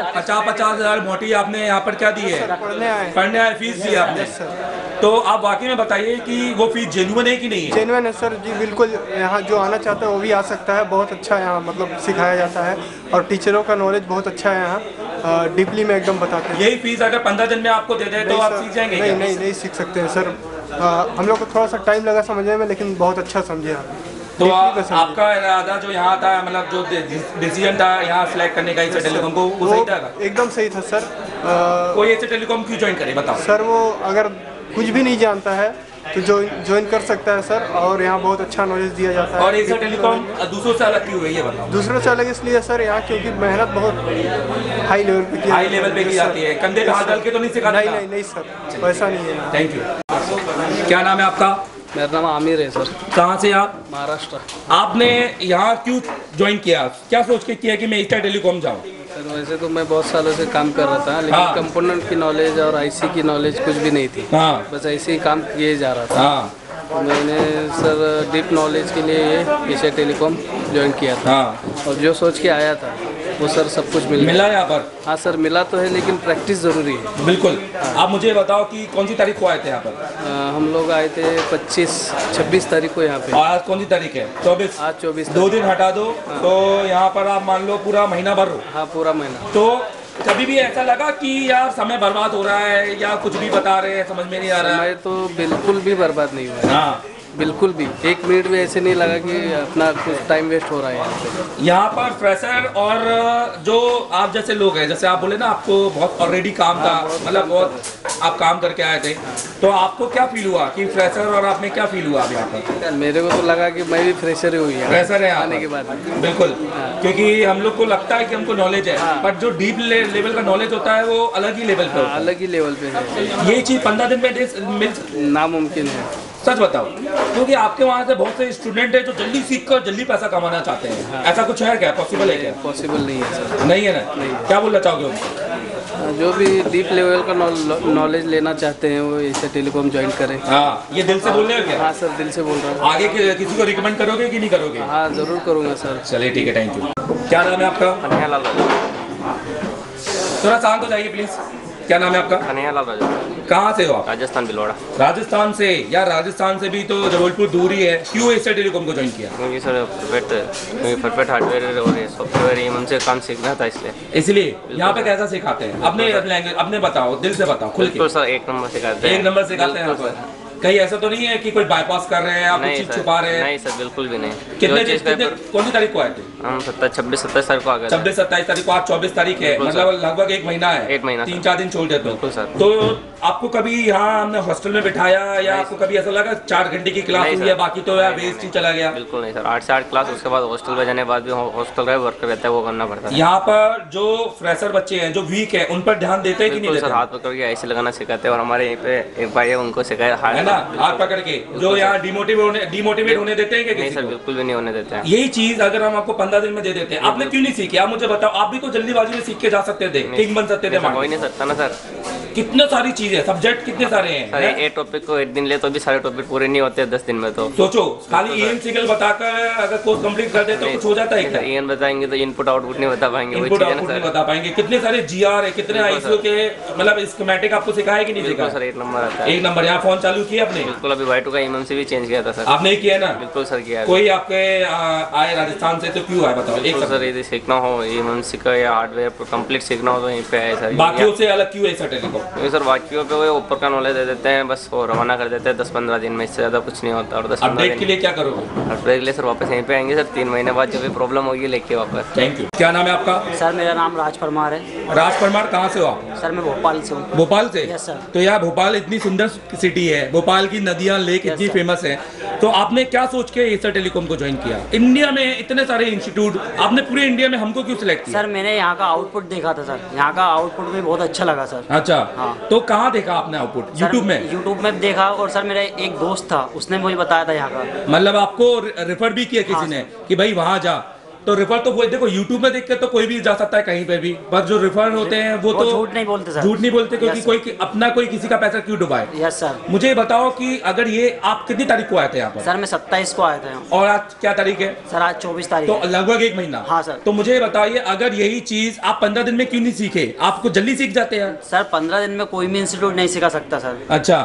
50-50 हजार मोटी आपने यहाँ पर क्या दी है? पढ़ने आए, फीस दी आपने। तो आप वाकई में बताइए कि वो फीस जेन्युइन है कि नहीं है? जेन्युइन है सर जी, बिल्कुल। यहाँ जो आना चाहता है वो भी आ सकता है, बहुत अच्छा यहाँ मतलब सिखाया जाता है, और टीचरों का नॉलेज बहुत अच्छा है यहाँ, डीपली में एकदम बताते हैं। यही फीस अगर 15 दिन में आपको दे दे तो आप सीख जाएंगे? नहीं सीख सकते हैं सर। हम लोग को थोड़ा सा टाइम लगा समझने में, लेकिन बहुत अच्छा समझे आप। तो आपका इरादा जो यहाँ था, मतलब जो डिसीजन था यहाँ सिलेक्ट करने का एशिया टेलीकॉम को, वो सही था? एकदम सही था सर। कोई एशिया टेलीकॉम क्यों ज्वाइन करे, बताओ? सर वो अगर कुछ भी नहीं जानता है तो ज्वाइन कर सकता है सर, और यहाँ बहुत अच्छा नॉलेज दिया जाता है। और एशिया टेलीकॉम दूसरों से अलग क्यों है, ये बताओ? दूसरों से अलग इसलिए सर, यहाँ क्योंकि मेहनत बहुत हाई लेवल पे की जाती है। कंधे पे हाथ डाल के तो नहीं सिखाता? नहीं सर, वैसा नहीं है। Thank you. क्या नाम है आपका? मेरा नाम आमिर है सर। कहाँ से आप? महाराष्ट्र। आपने यहाँ क्यों ज्वाइन किया, क्या सोच के किया कि मैं एशिया टेलीकॉम जाऊँ? सर वैसे तो मैं बहुत सालों से काम कर रहा था, लेकिन कंपोनेंट की नॉलेज और आईसी की नॉलेज कुछ भी नहीं थी। बस ऐसे ही काम किए जा रहा था। तो मैंने सर डीप नॉलेज के लिए ये एशिया टेलीकॉम ज्वाइन किया था, और जो सोच के आया था वो सर सब कुछ मिला यहाँ पर? हाँ सर, मिला तो है, लेकिन प्रैक्टिस ज़रूरी है। बिल्कुल। आप मुझे बताओ कि कौन सी तारीख को आए थे यहाँ पर? हम लोग आए थे 26 तारीख को यहाँ पे। और आज कौन सी तारीख है? 24। आज 24। 2 दिन हटा दो। तो यहाँ पर आप मान लो पूरा महीना भर हो। हाँ, पूरा महीना। तो कभी भी ऐसा लगा कि यार समय बर्बाद हो रहा है, या कुछ भी बता रहे हैं समझ में नहीं आ रहा है? समय तो बिल्कुल भी बर्बाद नहीं हुआ। हाँ, बिल्कुल भी 1 मिनट भी ऐसे नहीं लगा कि अपना कुछ टाइम वेस्ट हो रहा है यहाँ पर। फ्रेशर और जो आप जैसे लोग हैं, जैसे आप बोले ना आपको बहुत ऑलरेडी काम था, मतलब बहुत आप काम करके आए थे, तो आपको क्या फील हुआ कि फ्रेशर और आप में क्या फील हुआ आप यहाँ पर? मेरे को तो लगा कि मैं भी फ्रेशर ही हुई फ्रेशर है आने के बाद। बिल्कुल, क्योंकि हम लोग को लगता है कि हमको नॉलेज है, पर जो डीप लेवल का नॉलेज होता है वो अलग ही लेवल पे, अलग ही लेवल पे है। ये चीज़ 15 दिन में मिल नामुमकिन है। सच बताओ, क्योंकि आपके वहाँ से बहुत से स्टूडेंट हैं जो जल्दी सीख कर जल्दी पैसा कमाना चाहते हैं। ऐसा कुछ है क्या? पॉसिबल है क्या? पॉसिबल नहीं है सर। नहीं है ना? नहीं। क्या बोलना चाहोगे? जो भी डीप लेवल का नॉलेज लेना चाहते हैं वो एशिया टेलीकॉम ज्वाइन करें। हाँ, ये दिल से बोल रहे हो क्या? हाँ सर, दिल से बोल रहा हूँ। आगे किसी को रिकमेंड करोगे कि नहीं करोगे? हाँ, ज़रूर करूँगा सर। चलिए ठीक है, थैंक यू। क्या नाम है आपका? कन्हैयालाल राजा। थोड़ा शांत हो जाइए प्लीज। क्या नाम है आपका? कन्हैयालाल राजा। कहाँ से हो आप? राजस्थान भिलवाड़ा। राजस्थान से? यार राजस्थान से भी तो जबलपुर दूर ही है, क्यों एशिया टेलीकॉम को ज्वाइन किया? क्योंकि सर परफेक्ट हार्डवेयर और सॉफ्टवेयर हमसे काम सीखना था, इसलिए यहाँ पे कैसा सिखाते हैं? अपने लैंग्वेज अपने बताओ, दिल से बताओ, खुल के। तो सर 1 नंबर सिखाते हैं। 1 नंबर सिखाते हैं यहाँ पर। कहीं ऐसा तो नहीं है कि कोई बाईपास कर रहे हैं या कुछ चीज छुपा रहे हैं? नहीं सर, बिल्कुल भी नहीं। कितने कौन सी तारीख को आए थे? हम 26-27 तारीख को आ गए। 26-27 तारीख को, आज 24 तारीख है, मतलब लगभग 1 महीना है। 1 महीना, 3-4 दिन छोड़ देते हो। बिल्कुल सर। तो आपको कभी यहाँ हमने हॉस्टल में बिठाया या आपको कभी ऐसा लगा 4 घंटे की क्लास हुई है बाकी तो यार वेस्ट ही चला गया? बिल्कुल नहीं सर, 8 से 8 क्लास, उसके बाद हॉस्टल में जाने के बाद भी हॉस्टल का वर्क रहता है, वो करना पड़ता है। यहाँ पर जो फ्रेशर बच्चे हैं, जो वीक है, उन पर ध्यान देते हैं कि नहीं देते? सर, हाथ पकड़ के ऐसे लगाना सिखाते हैं, और हमारे यहीं पे एक भाई है, उनको सिखाया है ना, हाथ पकड़ के। जो यहाँ डिमोटिवेट होने देते हैं क्या? नहीं सर, बिल्कुल भी नहीं होने देते हैं। यही चीज अगर हम आपको 15 दिन में दे देते हैं, आपने क्यों नहीं सीखी? आप मुझे बताओ, आप भी तो जल्दीबाजी में सीख के जा सकते थे, किंग बन सकते थे। कोई नहीं सकता ना सर, कितने सारी चीजें, सब्जेक्ट कितने सारे हैं सर। एक टॉपिक को एक दिन ले तो भी सारे टॉपिक पूरे नहीं होते 10 दिन में। तो सोचो, खाली एन सिंगल बताकर अगर कोर्स कंप्लीट कर दे तो कुछ हो जाता है क्या? एन बताएंगे तो इनपुट आउटपुट नहीं बता पाएंगे, इनपुट आउटपुट नहीं बता पाएंगे। कितने सारे जीआर है, कितने आईसीओ के मतलब स्कीमेटिक आपको सिखाया कि नहीं सिखाया? सर 1 नंबर आता है। 1 नंबर। यहाँ फोन चालू किया आपने? बिल्कुल, अभी Y2 का एमएमसी भी चेंज किया था सर। आपने किया ना? बिल्कुल सर किया। कोई आपके आए राजस्थान से तो क्यों आए बताओ? एक सर यदि सीखना हो एमएमसी का या हार्डवेयर कंप्लीट सीखना हो तो यहीं पे आए सर। बाकियों से अलग क्यों है सर टेलीकॉम? सर बाकियों पे वो ऊपर का नॉलेज दे देते हैं, बस वो रवाना कर देते हैं 10-15 दिन में, इससे ज़्यादा कुछ नहीं होता। और 10-15 दिन के लिए क्या करोगे? अपडेट के लिए सर वापस यहीं पे आएंगे सर, 3 महीने बाद जब भी प्रॉब्लम होगी लेके वापस। Thank you. क्या नाम है आपका? सर मेरा नाम राज परमार है। राज परमार, कहाँ से हो आप? सर मैं भोपाल से हूँ। भोपाल से? Yes sir. तो यार भोपाल इतनी सुंदर सिटी है, भोपाल की नदियाँ, लेक इतनी फेमस है, तो आपने क्या सोच के एसर टेलीकॉम को ज्वाइन किया? इंडिया में इतने सारे इंस्टीट्यूट, आपने पूरे इंडिया में हमको क्यों सिलेक्ट किया? सर मैंने यहाँ का आउटपुट देखा था सर, यहाँ का आउटपुट भी बहुत अच्छा लगा सर। अच्छा, हाँ। तो कहाँ देखा आपने आउटपुट? यूट्यूब में? यूट्यूब में देखा, और सर मेरा एक दोस्त था, उसने मुझे बताया था यहाँ का। मतलब आपको रेफर भी किया किसी ने कि भाई वहाँ जा? तो रेफर तो देखो यूट्यूब में देख के तो कोई भी जा सकता है कहीं पे भी, पर जो रेफर होते हैं वो तो झूठ नहीं बोलते सर। झूठ नहीं बोलते, क्योंकि कोई अपना कोई किसी का पैसा क्यों डुबाए? Yes sir. मुझे बताओ कि अगर ये आप कितनी तारीख को आए थे यहाँ पर? सर मैं 27 को आए थे। और आज क्या तारीख है? सर आज 24 तारीख। तो लगभग 1 महीना। हाँ सर। तो मुझे बताइए, अगर यही चीज आप 15 दिन में क्यों नहीं सीखे? आपको जल्दी सीख जाते हैं सर। 15 दिन में कोई भी इंस्टीट्यूट नहीं सिखा सकता सर। अच्छा,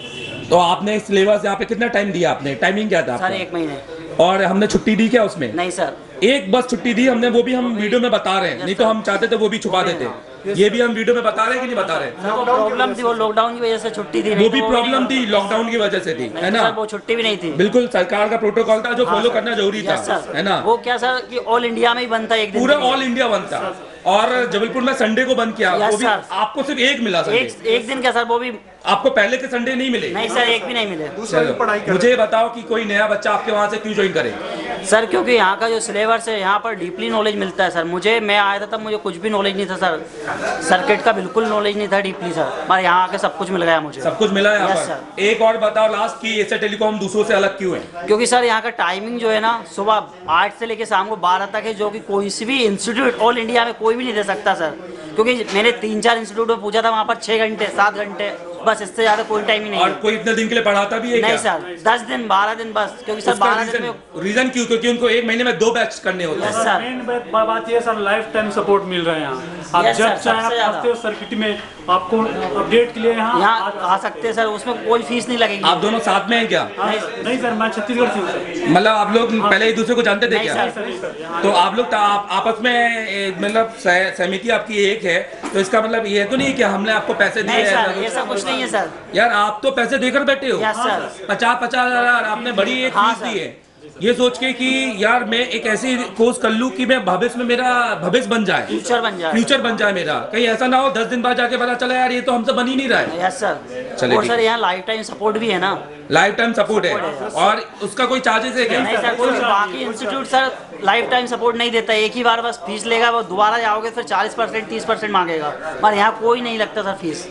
तो आपने सिलेबस यहाँ पे कितना टाइम दिया? आपने टाइमिंग क्या था? सर 1 महीने। और हमने छुट्टी दी क्या उसमें? नहीं सर, एक बस छुट्टी दी हमने, वो भी हम वीडियो में बता रहे हैं, नहीं तो हम चाहते थे वो भी छुपा देते। ये भी हम वीडियो में बता रहे हैं कि नहीं बता रहे? प्रॉब्लम थी, वो लॉकडाउन की वजह से छुट्टी थी। वो भी प्रॉब्लम थी, लॉकडाउन की वजह से थी, है ना? वो छुट्टी भी नहीं थी। बिल्कुल, सरकार का प्रोटोकॉल था जो फॉलो करना जरूरी था, है ना? वो क्या सर कि ऑल इंडिया में ही बनता है, एक दिन पूरा ऑल इंडिया बनता, और जबलपुर में संडे को बंद किया, वो भी आपको सिर्फ एक मिला संडे। एक दिन क्या सर, वो भी आपको पहले के संडे नहीं मिले? नहीं सर, एक भी नहीं मिले। मुझे बताओ कि कोई नया बच्चा आपके वहाँ से क्यों ज्वाइन करे? सर क्योंकि यहाँ का जो सिलेबस है, यहाँ पर डीपली नॉलेज मिलता है सर। मैं आया था तब मुझे कुछ भी नॉलेज नहीं था सर, सर्किट का बिल्कुल नॉलेज नहीं था डीपली सर, पर यहाँ आके सब कुछ मिल गया मुझे। सब कुछ मिला यहाँ पर। एक और बताओ लास्ट की, एसर टेलीकॉम दूसरों से अलग क्यों है? क्योंकि सर यहाँ का टाइमिंग जो है ना, सुबह 8 से लेकर शाम को 12 तक है, जो कि कोई सी भी इंस्टीट्यूट ऑल इंडिया में कोई भी नहीं दे सकता सर। क्योंकि मैंने 3-4 इंस्टीट्यूट में पूछा था, वहाँ पर 6 घंटे 7 घंटे, बस इससे ज्यादा कोई टाइम ही नहीं। और कोई इतने दिन के लिए पढ़ाता भी है? नहीं सर, 10 दिन 12 दिन बस, क्योंकि सर 12 दिन में रीजन क्यों? क्योंकि उनको 1 महीने में 2 बैच करने होते हैं सर। मेन बात ये सर, लाइफ टाइम सपोर्ट मिल रहा है यहाँ। आप जब चाहे आप आते हो सर्किट में, आपको अपडेट के लिए यहाँ आ सकते हैं सर, उसमें कोई फीस नहीं लगेगी। आप दोनों साथ में हैं क्या? नहीं सर, मैं छत्तीसगढ़ से हूँ। मतलब आप लोग पहले एक दूसरे को जानते थे क्या? तो आप लोग आपस में मतलब सहमति आपकी एक है, तो इसका मतलब ये तो नहीं कि हमने आपको पैसे दिए? ऐसा कुछ नहीं है सर। यार आप तो पैसे देकर बैठे हो। 50-50 हजार आपने बड़ी एक फीस दी है, ये सोच के कि यार मैं एक ऐसी कोर्स कर लूं कि मैं भविष्य में मेरा भविष्य बन जाए, फ्यूचर बन जाए मेरा। कहीं ऐसा ना हो 10 दिन बाद जाके पता चला यार ये तो हमसे बन ही नहीं रहा है। Yes sir. चलिए, और सर यहाँ लाइफ टाइम सपोर्ट भी है ना? लाइफ टाइम सपोर्ट है, और उसका कोई चार्जेस है क्या? नहीं सर, कोई बाकी institute sir lifetime support नहीं देता, एक ही बार बस फीस लेगा, वो दोबारा जाओगे फिर 40% 30% मांगेगा, पर यहाँ कोई नहीं लगता सर फीस।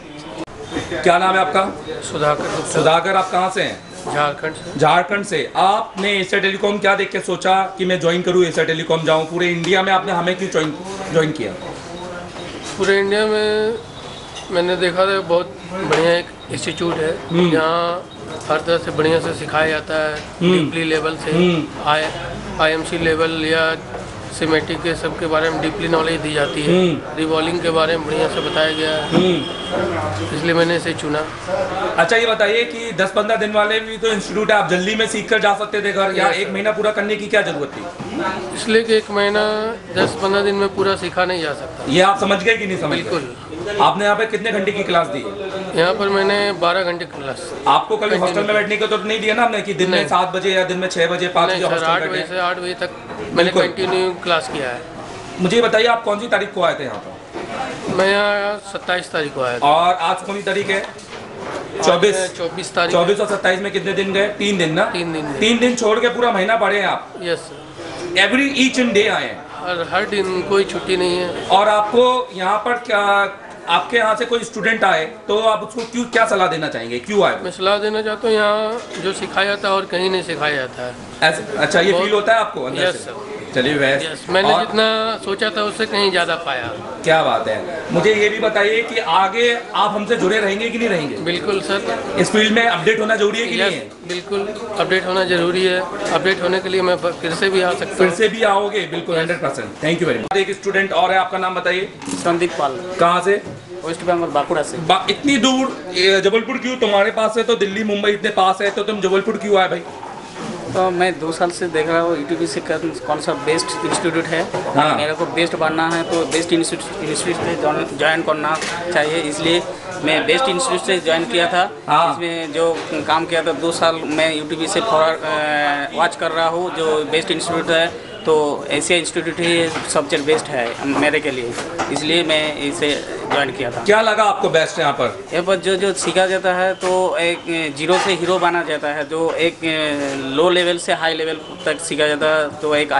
क्या नाम है आपका? सुधाकर। सुधाकर, आप कहाँ से हैं? झारखंड से। झारखंड से। आपने एसर टेलीकॉम क्या देख के सोचा कि मैं ज्वाइन करूँ, एसर टेलीकॉम जाऊँ? पूरे इंडिया में आपने हमें क्यों ज्वाइन किया? पूरे इंडिया में मैंने देखा था बहुत बढ़िया एक इंस्टीट्यूट है, जहाँ हर तरह से बढ़िया से सिखाया जाता है, डीपली लेवल से, IMC लेवल या सिमेटिक के सब के बारे में डीपली नॉलेज दी जाती है, रिवॉल्विंग के बारे में बढ़िया से बताया गया है, इसलिए मैंने इसे चुना। अच्छा ये बताइए कि 10-15 दिन वाले भी तो इंस्टीट्यूट है, आप जल्दी में सीख कर जा सकते थे घर, या 1 महीना पूरा करने की क्या जरूरत थी? इसलिए कि 1 महीना 10-15 दिन में पूरा सीखा नहीं जा सकता। ये आप समझ गए कि नहीं समझ? बिल्कुल। आपने यहाँ पे कितने घंटे की क्लास दी? यहाँ पर मैंने 12 घंटे क्लास। आपको कभी हॉस्टल में बैठने को तो नहीं दिया ना आपने कि दिन में 7 बजे या दिन में 6 बजे 5 बजे हॉस्टल 8 बजे से 8 बजे तक मैंने कंटिन्यू क्लास किया है। मुझे बताइए आप कौन सी तारीख को आए थे यहाँ पर? मैं यहाँ 27 तारीख को आया था। और आज कौन सी तारीख है? 24 तारीख। 24 और 27 में कितने दिन गए? 3 दिन ना? 3 दिन छोड़ के पूरा महीना पढ़े हैं आप? Yes. Every each and day आए हैं? हर दिन, कोई छुट्टी नहीं है। और आपको यहाँ पर क्या, आपके यहाँ से कोई स्टूडेंट आए तो आप उसको क्या सलाह देना चाहेंगे, क्यों आए? मैं सलाह देना चाहता हूँ, यहाँ जो सिखाया जाता है और कहीं नहीं सिखाया जाता है। अच्छा, ये फील होता है आपको अंदर यस से? सर। चलिए वैसे मैंने जितना सोचा था उससे कहीं ज़्यादा पाया। क्या बात है। मुझे ये भी बताइए कि आगे आप हमसे जुड़े रहेंगे कि नहीं रहेंगे? बिल्कुल सर। इस फील्ड में अपडेट होना जरूरी है कि नहीं है? बिल्कुल अपडेट होना जरूरी है। अपडेट होने के लिए मैं फिर से भी आ सकता हूँ। फिर से भी आओगे? बिल्कुल 100%। Thank you very much. एक स्टूडेंट और है, आपका नाम बताइए। संदीप पाल। कहाँ से? वेस्ट बंगाल, बांकुड़ा से। इतनी दूर जबलपुर क्यों? तुम्हारे पास है तो दिल्ली मुंबई इतने पास है, तो तुम जबलपुर क्यों आए भाई? तो मैं 2 साल से देख रहा हूँ यूट्यूब से कौन सा बेस्ट इंस्टीट्यूट है। हाँ। मेरे को बेस्ट बनना है तो बेस्ट इंस्टीट्यूट से ज्वाइन करना चाहिए, इसलिए मैं बेस्ट इंस्टीट्यूट से ज्वाइन किया था। हाँ। इसमें जो काम किया था 2 साल मैं यूट्यूब से वॉच कर रहा हूँ। जो बेस्ट इंस्टीट्यूट है तो एशिया इंस्टीट्यूट ही सबसे बेस्ट है मेरे के लिए, इसलिए मैं इसे ज्वाइन किया था। क्या लगा आपको बेस्ट यहाँ पर? यहाँ पर जो सीखा जाता है तो एक जीरो से हीरो बना जाता है। जो एक लो लेवल से हाई लेवल तक सीखा जाता है। तो एक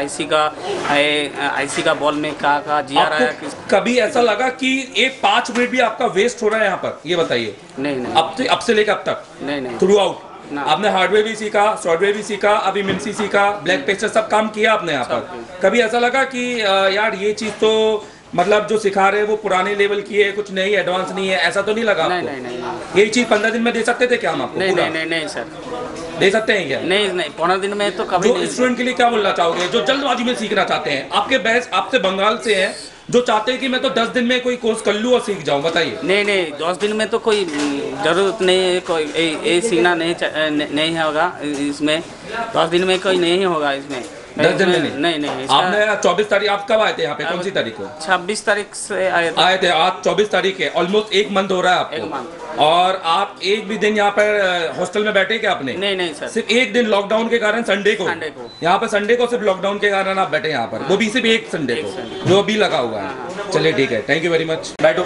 आईसी का बॉल में का जीआर आया। कभी ऐसा लगा कि एक 5 मिनट भी आपका वेस्ट हो रहा है यहाँ पर? ये बताइए। नहीं। अब से लेकर अब तक? नहीं। थ्रू आउट आपने हार्डवेयर भी सीखा, सॉफ्टवेयर भी सीखा, अभी मिमसी सीखा, ब्लैक पेस्टर सब काम किया आपने यहाँ पर। कभी ऐसा लगा कि यार ये चीज़ तो मतलब जो सिखा रहे हैं वो पुराने लेवल की है, कुछ नई एडवांस नहीं है, ऐसा तो नहीं लगा आपको? नहीं। यही चीज़ 15 दिन में दे सकते थे क्या हम आपको? नहीं सर। दे सकते हैं क्या? नहीं 15 दिन में तो कभी नहीं। स्टूडेंट के लिए क्या बोलना चाहोगे जो जल्दबाजी में सीखना चाहते हैं? आपके बैच आपसे बंगाल से हैं, जो चाहते हैं कि मैं तो 10 दिन में कोई कोर्स कर लूँ और सीख जाऊँ, बताइए। नहीं 10 दिन में तो कोई जरूरत नहीं है, कोई ये सीखना नहीं होगा इसमें। 10 दिन में कोई नहीं होगा इसमें। 10 दिन में नहीं। आपने 24 तारीख, आप कब आए थे यहाँ पे? कौन सी तारीख को? 26 तारीख से आए थे। आज 24 तारीख है, ऑलमोस्ट 1 मंथ हो रहा है आपको। 1 मंथ। और आप एक भी दिन यहाँ पर हॉस्टल में बैठे क्या आपने? नहीं सर। सिर्फ एक दिन लॉकडाउन के कारण संडे को यहाँ पर, संडे को सिर्फ लॉकडाउन के कारण आप बैठे यहाँ पर, वो भी सिर्फ एक संडे को जो अभी लगा हुआ है। चलिए ठीक है, थैंक यू वेरी मच। बैठो।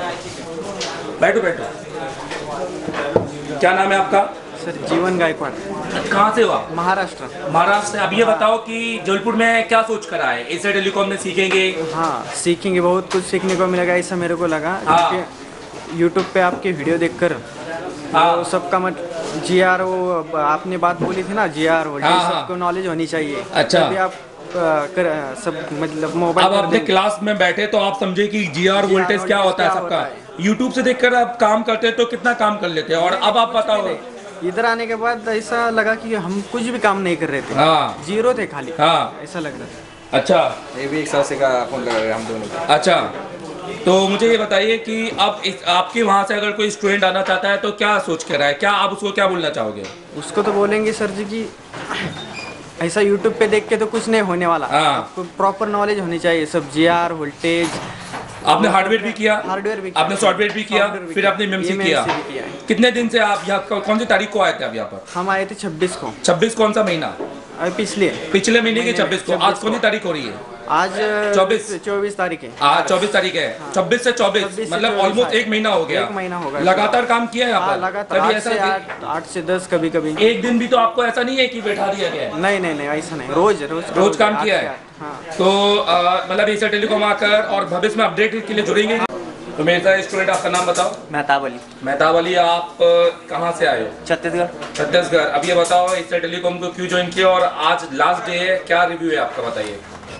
क्या नाम है आपका? सर जीवन गायकवाड़। कहाँ से हो आप? महाराष्ट्र से। अब ये बताओ कि जबलपुर में क्या सोच कर आए? एशिया टेलीकॉम में सीखेंगे? हाँ सीखेंगे, बहुत कुछ सीखने को मिलेगा ऐसा मेरे को लगा। हाँ। यूट्यूब पे आपके वीडियो देखकर वो सबका जीआर, वो आपने बात बोली थी ना जीआर वोल्टेज, सबको नॉलेज होनी चाहिए। अच्छा। तभी आप सब मतलब मोबाइल। अब आपने क्लास में बैठे तो आप समझे कि जीआर वोल्टेज क्या होता है सबका। यूट्यूब से देखकर आप काम करते तो कितना काम कर लेते, और अब आप बताओ। इधर आने के बाद ऐसा लगा कि हम कुछ भी काम नहीं कर रहे थे। हाँ। जीरो थे खाली। हाँ। ऐसा लग रहा था। अच्छा। ये भी 1 साल से का फोन लगा रहे हम दोनों। अच्छा, तो मुझे ये बताइए कि अब आपके वहाँ से अगर कोई स्टूडेंट आना चाहता है तो क्या सोच कर रहा है, क्या आप उसको क्या बोलना चाहोगे? उसको तो बोलेंगे सर जी कि ऐसा यूट्यूब पे देख के तो कुछ नहीं होने वाला। आपको प्रॉपर नॉलेज होनी चाहिए सब, जीआर वोल्टेज। आपने हार्डवेयर भी किया? हार्डवेयर भी। आपने सॉफ्टवेयर भी किया, फिर आपने मिमसी किया। कितने दिन से आप यहाँ, कौन सी तारीख को आए थे आप यहाँ पर? हम आए थे 26 को। 26 कौन सा महीना? पिछले महीने की 26 को। आज कौन सी तारीख हो रही है? आज 24 तारीख है। आज 24 तारीख है। 26 से 24 मतलब ऑलमोस्ट 1 महीना हो गया। 1 महीना होगा। लगातार काम किया है यहाँ पर? लगातार 8 से 10 कभी कभी। एक दिन भी तो आपको ऐसा नहीं है कि बैठा दिया गया है? नहीं ऐसा नहीं, रोज काम किया है। तो मतलब एशिया टेलीकॉम आकर और भविष्य में अपडेट के लिए जुड़ेंगे। तो मेरा स्टूडेंट, आपका नाम बताओ। मेहताब अली। आप कहाँ से आए हो? छत्तीसगढ़। अब ये बताओ एशिया टेलीकॉम को क्यों ज्वाइन किया और आज लास्ट डे है, क्या रिव्यू है आपका, बताइए।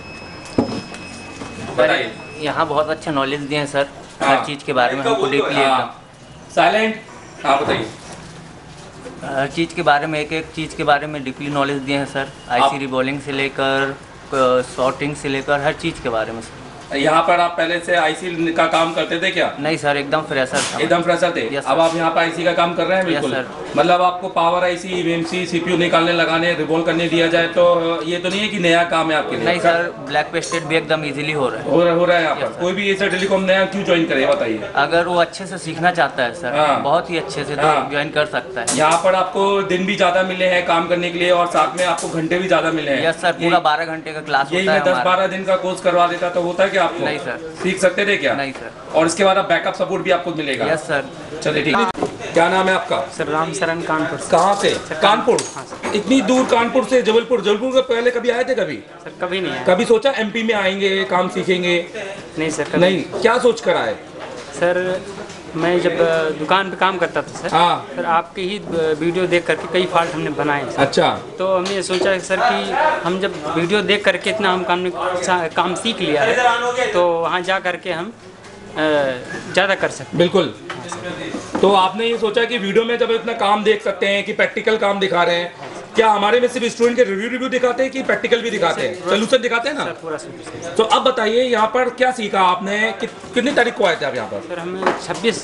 यहाँ बहुत अच्छा नॉलेज दिए हैं सर, हर चीज़ के बारे में हमको डीपली साइलेंट। हाँ बताइए। हर चीज़ के बारे में, एक चीज़ के बारे में डीपली नॉलेज दिए हैं सर। आईसी रिबॉलिंग से लेकर सॉर्टिंग से लेकर हर चीज़ के बारे में सर। यहाँ पर आप पहले से आईसी का काम करते थे क्या? नहीं सर, एकदम फ्रेशर था। एकदम फ्रेशर थे। अब आप यहाँ पर आईसी का काम कर रहे हैं? बिल्कुल। मतलब आपको पावर आईसी, ईएमसी, सीपीयू निकालने, लगाने, रिवॉल्व करने दिया जाए तो ये तो नहीं है कि नया काम है आपके लिए? नहीं सर, ब्लैक पेस्टेड भी एकदम इजीली हो रहा है। हो रहा है यहाँ पर। कोई भी एशिया टेलीकॉम नया क्यों ज्वाइन करे बताइए? अगर वो अच्छे से सीखना चाहता है सर, बहुत ही अच्छे से तो ज्वाइन कर सकता है। यहाँ पर आपको दिन भी ज्यादा मिले हैं काम करने के लिए और साथ में आपको घंटे भी ज्यादा मिले हैं। यस सर, पूरा 12 घंटे का क्लास होता है। 10-12 दिन का कोर्स करवा देता तो होता क्या आपको? नहीं सर। सीख सकते थे क्या? नहीं सर। और इसके बाद आप बैकअप सपोर्ट भी आपको मिलेगा? Yes sir. चलिए ठीक है। क्या नाम है आपका? सर राम शरण, कानपुर। कहाँ से? कानपुर। इतनी दूर कानपुर से जबलपुर। जबलपुर से पहले कभी आए थे? कभी सर कभी नहीं आया। कभी सोचा एमपी में आएंगे, काम सीखेंगे? नहीं सर कभी नहीं। क्या सोच कर आए? सर मैं जब दुकान पे काम करता था सर, सर आपके ही वीडियो देख करके कई फॉल्ट हमने बनाए सर। अच्छा। तो हमने सोचा सर कि हम जब वीडियो देख करके इतना हम काम सीख लिया है तो वहाँ जा करके हम ज़्यादा कर सकते। बिल्कुल। तो आपने ये सोचा कि वीडियो में जब इतना काम देख सकते हैं कि प्रैक्टिकल काम दिखा रहे हैं, क्या हमारे में सिर्फ स्टूडेंट के रिव्यू दिखाते हैं कि प्रैक्टिकल भी दिखाते हैं, सोल्यूशन दिखाते हैं ना? पूरा तो अब बताइए यहाँ पर क्या सीखा आपने? कितनी तारीख को आए थे आप यहाँ पर? सर हमें 26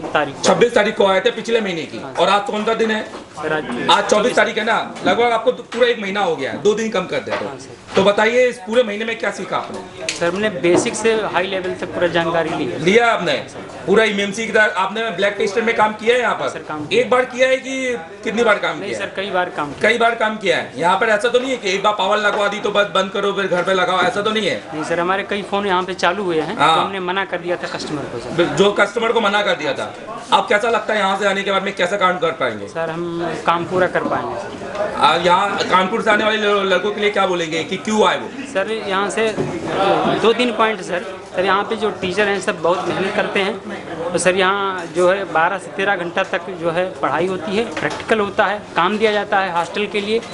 तारीख को आए थे पिछले महीने की। और आज कौन सा दिन है? आज 24 तारीख है ना। लगभग आपको पूरा 1 महीना हो गया है, 2 दिन कम कर दे तो बताइए इस पूरे महीने में क्या सीखा आपने? सर हमने बेसिक से हाई लेवल तक पूरा जानकारी लिया आपने पूरा ईएमसी की तरह। आपने ब्लैक टेस्टर में काम किया है यहाँ पर? एक बार किया है कि कितनी बार काम किया? सर कई बार काम किया है। यहाँ पर ऐसा तो नहीं है कि एक बार पावर लगवा दी तो बस बंद करो फिर घर पे लगाओ, ऐसा तो नहीं है? नहीं सर, हमारे कई फोन यहाँ पे चालू हुए हैं तो हमने मना कर दिया था कस्टमर को सर। जो कस्टमर को मना कर दिया था। अब कैसा लगता है यहाँ से आने के बाद में कैसा काम कर पाएंगे? सर हम काम पूरा कर पाएंगे। यहाँ कानपुर से आने वाले लड़कों के लिए क्या बोलेंगे कि क्यों आए वो? सर यहाँ से 2-3 पॉइंट सर यहाँ पे जो टीचर हैं सब बहुत मेहनत करते हैं। तो सर यहाँ जो है 12 से 13 घंटा तक जो है पढ़ाई होती है, प्रैक्टिकल होता है, काम दिया जाता है हॉस्टल के लिए,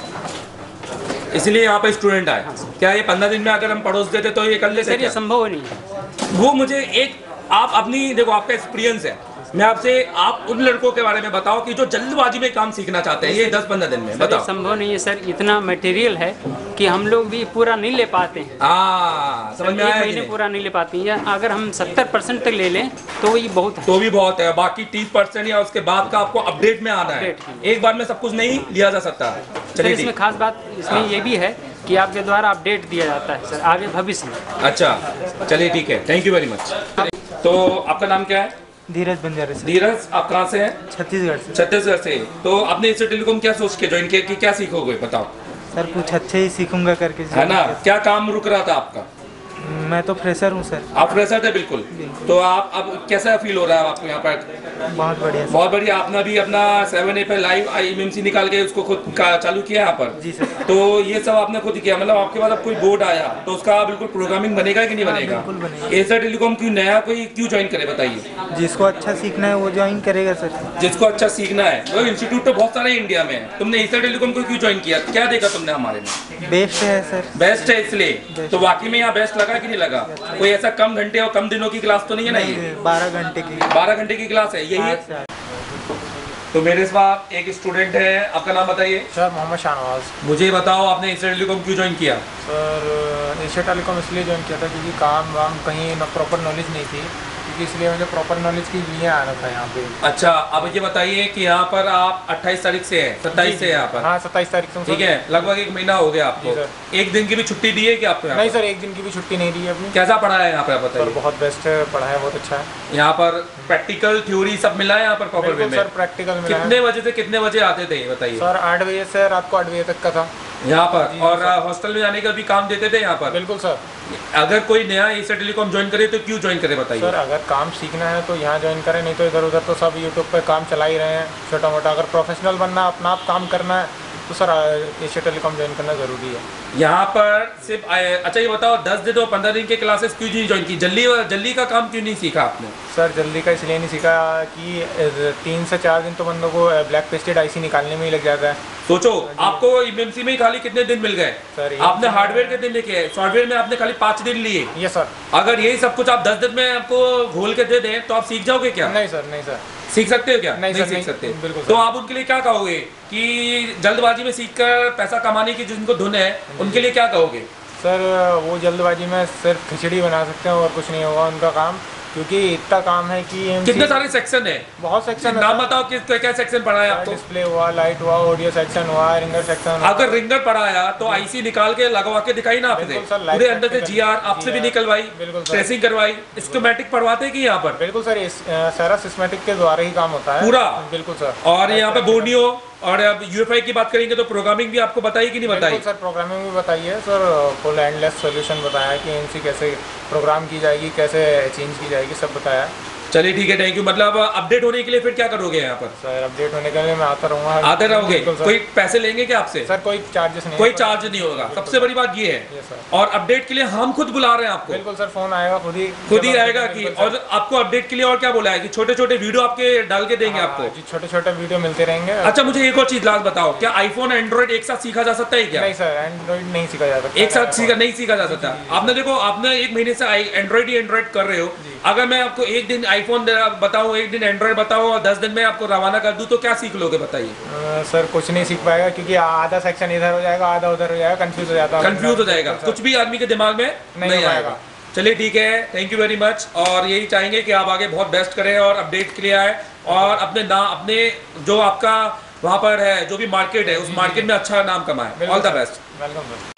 इसलिए यहाँ पे स्टूडेंट आए। क्या ये 15 दिन में अगर हम पड़ोस देते तो ये कर लेते? सर ये संभव नहीं है। वो मुझे एक आप अपनी देखो आपका एक्सपीरियंस है, मैं आपसे आप उन लड़कों के बारे में बताओ कि जो जल्दबाजी में काम सीखना चाहते हैं ये 10-15 दिन में बताओ। संभव नहीं है सर, इतना मटेरियल है कि हम लोग भी पूरा नहीं ले पाते हैं। समझ में आया? महीने पूरा नहीं ले पाते हैं। अगर हम 70% तक ले लें तो ये बहुत है। तो भी बहुत है। बाकी 30% या उसके बाद का आपको अपडेट में आना है। एक बार में सब कुछ नहीं लिया जा सकता। चलिए इसमें खास बात इसमें ये भी है कि आपके द्वारा अपडेट दिया जाता है सर आगे भविष्य में। अच्छा चलिए ठीक है, थैंक यू वेरी मच। तो आपका नाम क्या है? धीरज बंजारे। धीरज, आप कहाँ से हैं? छत्तीसगढ़ से। छत्तीसगढ़ से। तो आपने एशिया टेलीकॉम क्या सोच के ज्वाइन किया कि क्या सीखोगे बताओ? सर कुछ अच्छे ही सीखूंगा करके। है ना? क्या काम रुक रहा था आपका? मैं तो फ्रेशर हूँ सर। आप फ्रेशर थे? बिल्कुल। तो आप अब कैसा फील हो रहा है आपको यहाँ पर? बहुत बढ़िया। बहुत बढ़िया। आपने भी अपना 7A पे लाइव ईएमसी निकाल के उसको खुद का चालू किया यहाँ पर? जी सर। तो ये सब आपने खुद किया, मतलब आपके पास अब कोई बोर्ड आया तो उसका बिल्कुल प्रोग्रामिंग बनेगा कि नहीं बनेगा? बिल्कुल बनेगा। एशिया टेलीकॉम क्यों नया कोई क्यों ज्वाइन करे बताइए? जिसको अच्छा सीखना है वो ज्वाइन करेगा सर। जिसको अच्छा सीखना है वो इंस्टीट्यूट तो बहुत सारे इंडिया में है, तुमने एशिया टेलीकॉम को क्यों ज्वाइन किया? क्या देखा तुमने हमारे में? बेस्ट है सर। बेस्ट है इसलिए। तो वाकई में यहाँ बेस्ट लगा कि नहीं लगा? कोई ऐसा कम घंटे और कम दिनों की क्लास तो नहीं है ना? ये 12 घंटे की क्लास है यही है। तो मेरे साथ एक स्टूडेंट है, आपका नाम बताइए। सर मोहम्मद शाहनवाज। मुझे बताओ आपने एशिया टेलीकॉम क्यों ज्वाइन किया? सर एशिया टेलीकॉम इसलिए ज्वाइन किया था क्योंकि काम वाम कहीं प्रॉपर नॉलेज नहीं थी, इसलिए मुझे प्रॉपर नॉलेज के लिए आना था यहाँ पे। अच्छा अब ये बताइए कि यहाँ पर आप 28 तारीख से हैं, 27 से है यहाँ पर? हाँ 27 तारीख से। ठीक है, लगभग 1 महीना हो गया आपको। एक दिन की भी छुट्टी दी है कि आपको? नहीं सर, एक दिन की भी छुट्टी नहीं दी है अपनी। कैसा पढ़ा है यहाँ पर बताइए? बहुत बेस्ट है, पढ़ा है बहुत अच्छा है। यहाँ पर प्रैक्टिकल थ्योरी सब मिला है यहाँ पर प्रॉपर वे में? सर प्रैक्टिकल मिला है। कितने बजे से कितने बजे आते थे बताइए? सर 8 बजे से रात को 8 बजे तक का था यहाँ पर। और हॉस्टल में जाने का भी काम देते थे यहाँ पर? बिल्कुल सर। अगर कोई नया एशिया टेलीकॉम ज्वाइन करे तो क्यों ज्वाइन करे बताइए? सर अगर काम सीखना है तो यहाँ ज्वाइन करें, नहीं तो इधर उधर तो सब यूट्यूब पे काम चला ही रहे हैं छोटा मोटा। अगर प्रोफेशनल बनना, अपना आप काम करना है तो सर एशिया टेलीकॉम ज्वाइन करना ज़रूरी है। यहाँ पर सिर्फ अच्छा ये बताओ 10 दिन और 15 दिन के क्लासेस क्यों नहीं ज्वाइन की? जल्दी का काम क्यों नहीं सीखा आपने? सर जल्दी का इसलिए नहीं सीखा कि 3 से 4 दिन तो बंदों को ब्लैक पेस्टेड आईसी निकालने में ही लग जाता है। सोचो आपको ईएमसी में ही खाली कितने दिन मिल गए? सर आपने हार्डवेयर के दिन लेके आए, सॉफ्टवेयर में आपने खाली 5 दिन लिए। ये सर अगर यही सब कुछ आप 10 दिन में आपको घोल के दे दें तो आप सीख जाओगे क्या? नहीं सर, नहीं सर। सीख सकते हो क्या? नहीं सर, सीख सकते। बिल्कुल। तो आप उनके लिए क्या कहोगे कि जल्दबाजी में सीखकर पैसा कमाने की जिनको धुन है उनके लिए क्या कहोगे? सर वो जल्दबाजी में सिर्फ खिचड़ी बना सकते हैं और कुछ नहीं होगा उनका काम, क्योंकि इतना काम है कि कितने सारे सेक्शन है? बहुत सेक्शन है। नाम बताओ कि क्या सेक्शन पढ़ा है आपको? डिस्प्ले हुआ, लाइट हुआ, ऑडियो सेक्शन हुआ, रिंगर सेक्शन। अगर रिंगर पढ़ाया तो आईसी निकाल के लगवा के दिखाई ना आपसे, पूरे अंदर से जीआर आपसे भी निकलवाई, ट्रेसिंग करवाई, स्कीमेटिक पढ़वाते हैं कि यहाँ पर? बिल्कुल सर, सारा सिस्टमेटिक के द्वारा ही काम होता है पूरा। बिल्कुल सर। और यहाँ पे बोर्नियो और अब यूएफआई की बात करेंगे तो प्रोग्रामिंग भी आपको बताई कि नहीं बताई? बिल्कुल सर, प्रोग्रामिंग भी बताइए सर, फुल एंडलेस सॉल्यूशन बताया कि इनसी कैसे प्रोग्राम की जाएगी, कैसे चेंज की जाएगी, सब बताया। चलिए ठीक है, थैंक यू। मतलब अपडेट होने के लिए फिर क्या करोगे यहाँ पर? सर अपडेट होने के लिए मैं आता रहूँगा। आते रहोगे? कोई पैसे लेंगे क्या आपसे? सर कोई चार्जेस नहीं, कोई चार्ज नहीं होगा, सबसे बड़ी बात ये है। और अपडेट के लिए हम खुद बुला रहे हैं आपको। बिल्कुल सर, फोन आएगा खुद ही आएगा कि, और आपको अपडेट के लिए और क्या बोला है कि छोटे छोटे वीडियो आपके डाल के देंगे आपको? छोटे छोटे वीडियो मिलते रहेंगे। अच्छा मुझे एक और चीज लास्ट बताओ, क्या आईफोन एंड्रॉइड एक साथ सीखा जा सकता है क्या? नहीं सर, एंड्रॉइड नहीं सीखा जा सकता। एक साथ नहीं सीखा जा सकता। आपने देखो, आपने एक महीने से एंड्रॉइड ही एंड्रॉइड कर रहे हो, अगर मैं आपको एक दिन आईफोन बताऊं, एक दिन एंड्रॉइड बताऊं और 10 दिन में आपको रवाना कर दूं तो क्या सीख लोगे बताइए? सर कुछ नहीं सीख पाएगा, क्योंकि आधा सेक्शन इधर हो जाएगा, आधा उधर हो जाएगा, कंफ्यूज हो जाएगा, कुछ भी आदमी के दिमाग में नहीं आएगा। चलिए ठीक है, थैंक यू वेरी मच। और यही चाहेंगे कि आप आगे बहुत बेस्ट करें और अपडेट के लिए आए और अपने जो आपका वहाँ पर है, जो भी मार्केट है, उस मार्केट में अच्छा नाम कमाए। All the best. वेलकम।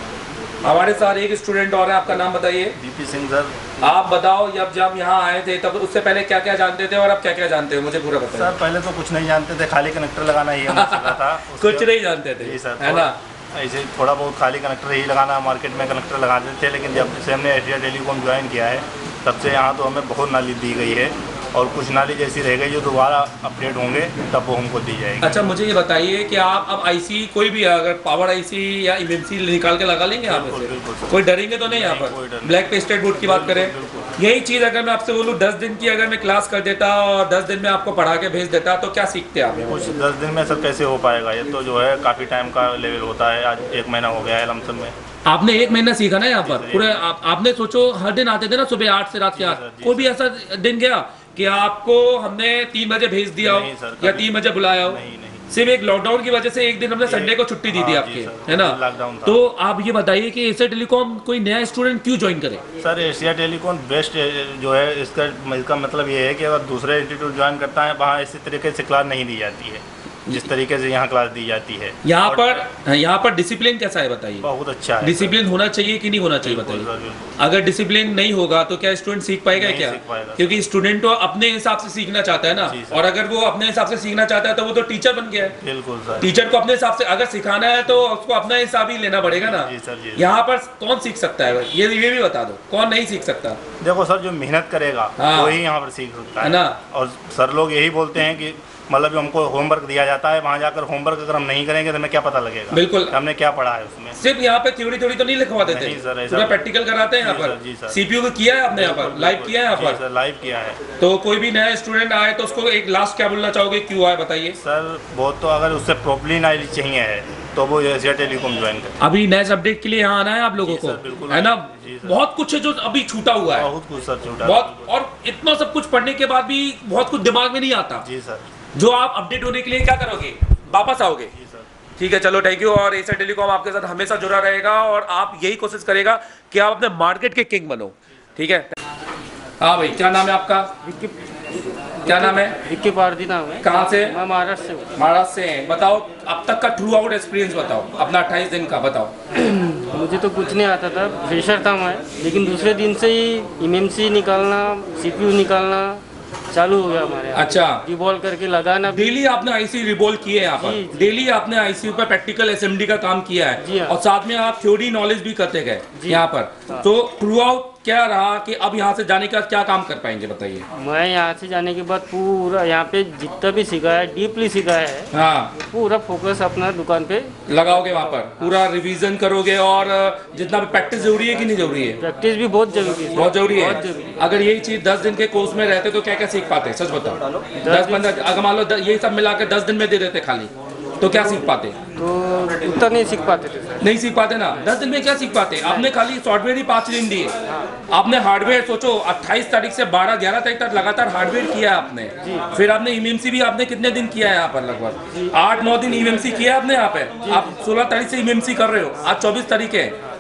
हमारे साथ एक स्टूडेंट और है, आपका नाम बताइए। DP Singh sir. आप बताओ, जब यहाँ आए थे तब उससे पहले क्या क्या जानते थे और अब क्या क्या जानते हो, मुझे पूरा बताइए। सर पहले तो कुछ नहीं जानते थे, खाली कनेक्टर लगाना ही हमें सीखा था। कुछ नहीं जानते थे? जी सर, है ना? ऐसे थोड़ा बहुत खाली कनेक्टर ही लगाना, मार्केट में कनेक्टर लगाते थे, लेकिन जब से हमने एशिया टेलीकॉम ज्वाइन किया है तब से यहाँ तो हमें बहुत नॉलेज दी गई है और कुछ नॉलेज ऐसी रह गई जो दोबारा अपडेट होंगे तब वो हमको दी जाएगी। अच्छा मुझे ये बताइए कि आप अब आईसी कोई भी अगर पावर आईसी या एमएमसी निकाल के लगा लेंगे यहाँ पे? कोई डरेंगे तो नहीं यहाँ पर? ब्लैक पेस्टेड बोर्ड की बात करें, यही चीज़ अगर मैं आपसे बोलूँ 10 दिन की अगर मैं क्लास कर देता और 10 दिन में आपको पढ़ा के भेज देता तो क्या सीखते आप? कुछ 10 दिन में सर कैसे हो पाएगा, ये तो जो है काफ़ी टाइम का लेवल होता है। आज 1 महीना हो गया है लमसम में। आपने 1 महीना सीखा ना यहाँ पर पूरे? आपने सोचो हर दिन आते थे ना सुबह 8 से रात के 8, कोई भी ऐसा दिन गया कि आपको हमने 3 बजे भेज दिया हो या 3 बजे बुलाया हो? सिर्फ एक लॉकडाउन की वजह से एक दिन हमने संडे को छुट्टी दी थी आपके, है ना? तो आप ये बताइए कि एशिया टेलीकॉम कोई नया स्टूडेंट क्यों ज्वाइन करे? सर एशिया टेलीकॉम बेस्ट जो है, इसका मतलब ये है कि अगर दूसरे इंस्टीट्यूट ज्वाइन करता है वहाँ इसी तरीके से क्लास नहीं दी जाती है जिस तरीके से यहाँ क्लास दी जाती है। यहाँ पर डिसिप्लिन कैसा है बताइए? बहुत अच्छा है। डिसिप्लिन होना चाहिए कि नहीं होना चाहिए बताइए? अगर डिसिप्लिन नहीं होगा तो क्या स्टूडेंट सीख पाएगा क्या? क्योंकि स्टूडेंट तो अपने हिसाब से सीखना चाहता है ना, और अगर वो अपने हिसाब से सीखना चाहता है तो वो तो टीचर बन गया है। बिल्कुल सर। टीचर को अपने हिसाब से अगर सिखाना है तो उसको अपना हिसाब ही लेना पड़ेगा ना। यहाँ पर कौन सीख सकता है ये भी बता दो, कौन नहीं सीख सकता? देखो सर, जो मेहनत करेगा वही यहाँ पर सीख सकता है ना। और सर लोग यही बोलते हैं कि मतलब हमको होमवर्क दिया जाता है, वहाँ जाकर होमवर्क अगर हम नहीं करेंगे तो हमें क्या पता लगेगा? बिल्कुल, हमने क्या पढ़ा है उसमें? सिर्फ यहाँ पे थ्योरी तो नहीं लिखवा देते, पूरा प्रैक्टिकल कराते हैं यहाँ पर। सीपीयू को किया है आपने यहाँ पर, लाइव किया है यहाँ पर? लाइव किया है। तो कोई भी नया स्टूडेंट आए तो उसको एक लास्ट क्या बोलना चाहोगे, क्यों आए बताइए? सर बहुत तो अगर उससे प्रॉपर्ली नॉलेज चाहिए है तो वो एशिया टेलीकॉम ज्वाइन करे। अभी नेक्स्ट अपडेट के लिए यहाँ आना है आप लोगों को, है ना? बहुत कुछ है जो अभी छूटा हुआ है, बहुत कुछ सर छूटा, बहुत। और इतना सब कुछ पढ़ने के बाद भी बहुत कुछ दिमाग में नहीं आता। जी सर। जो आप अपडेट होने के लिए क्या करोगे? वापस आओगे? ठीक है, चलो थैंक यू। और एशिया टेलीकॉम आपके साथ हमेशा जुड़ा रहेगा और आप यही कोशिश करेगा कि आप अपने मार्केट के किंग बनो। ठीक है। हाँ भाई, क्या नाम है आपका? क्या नाम है? विक्की पारदी नाम है। कहाँ से? मैं महाराष्ट्र से हूँ। महाराष्ट्र से हैं। बताओ अब तक का थ्रू आउट एक्सपीरियंस बताओ अपना, 28 दिन का बताओ। मुझे तो कुछ नहीं आता था, फ्रेशर था मैं, लेकिन दूसरे दिन से ही एमएमसी निकालना, सीपीयू निकालना चालू हो गया हमारे। अच्छा, रिबॉल करके लगाना। डेली आपने आईसी रिबॉल किए यहाँ पर? डेली आपने आईसी पर प्रैक्टिकल असेंबली का काम किया है और साथ में आप थ्योरी नॉलेज भी करते गए यहाँ पर। तो थ्रू आउट क्या रहा कि अब यहाँ से जाने का क्या काम कर पाएंगे बताइए? मैं यहाँ से जाने के बाद पूरा यहाँ पे जितना भी सीखा है, डीपली सीखा है, हाँ, पूरा फोकस अपना दुकान पे लगाओगे। वहाँ पर पूरा रिवीजन करोगे और जितना भी प्रैक्टिस जरूरी है कि नहीं जरूरी है? प्रैक्टिस भी बहुत जरूरी है। बहुत जरूरी है। अगर यही चीज 10 दिन के कोर्स में रहते तो क्या क्या सीख पाते? सच बताओ। 10-15 अगर मान लो यही सब मिलाकर 10 दिन में दे देते खाली, तो क्या सीख पाते? तो उतना नहीं सीख पाते थे। नहीं सीख पाते ना। 10 दिन में क्या सीख पाते? आपने खाली सॉफ्टवेयर ही 5 दिन दिए, आपने हार्डवेयर सोचो 28 तारीख से 12-11 तारीख तक लगातार हार्डवेयर किया है आपने। फिर आपने एमएमसी भी आपने कितने दिन किया है यहाँ पर? लगभग 8-9 दिन एमएमसी किया है आपने यहाँ पे। आप 16 तारीख से एमएमसी कर रहे हो, आज 24 तारीख है।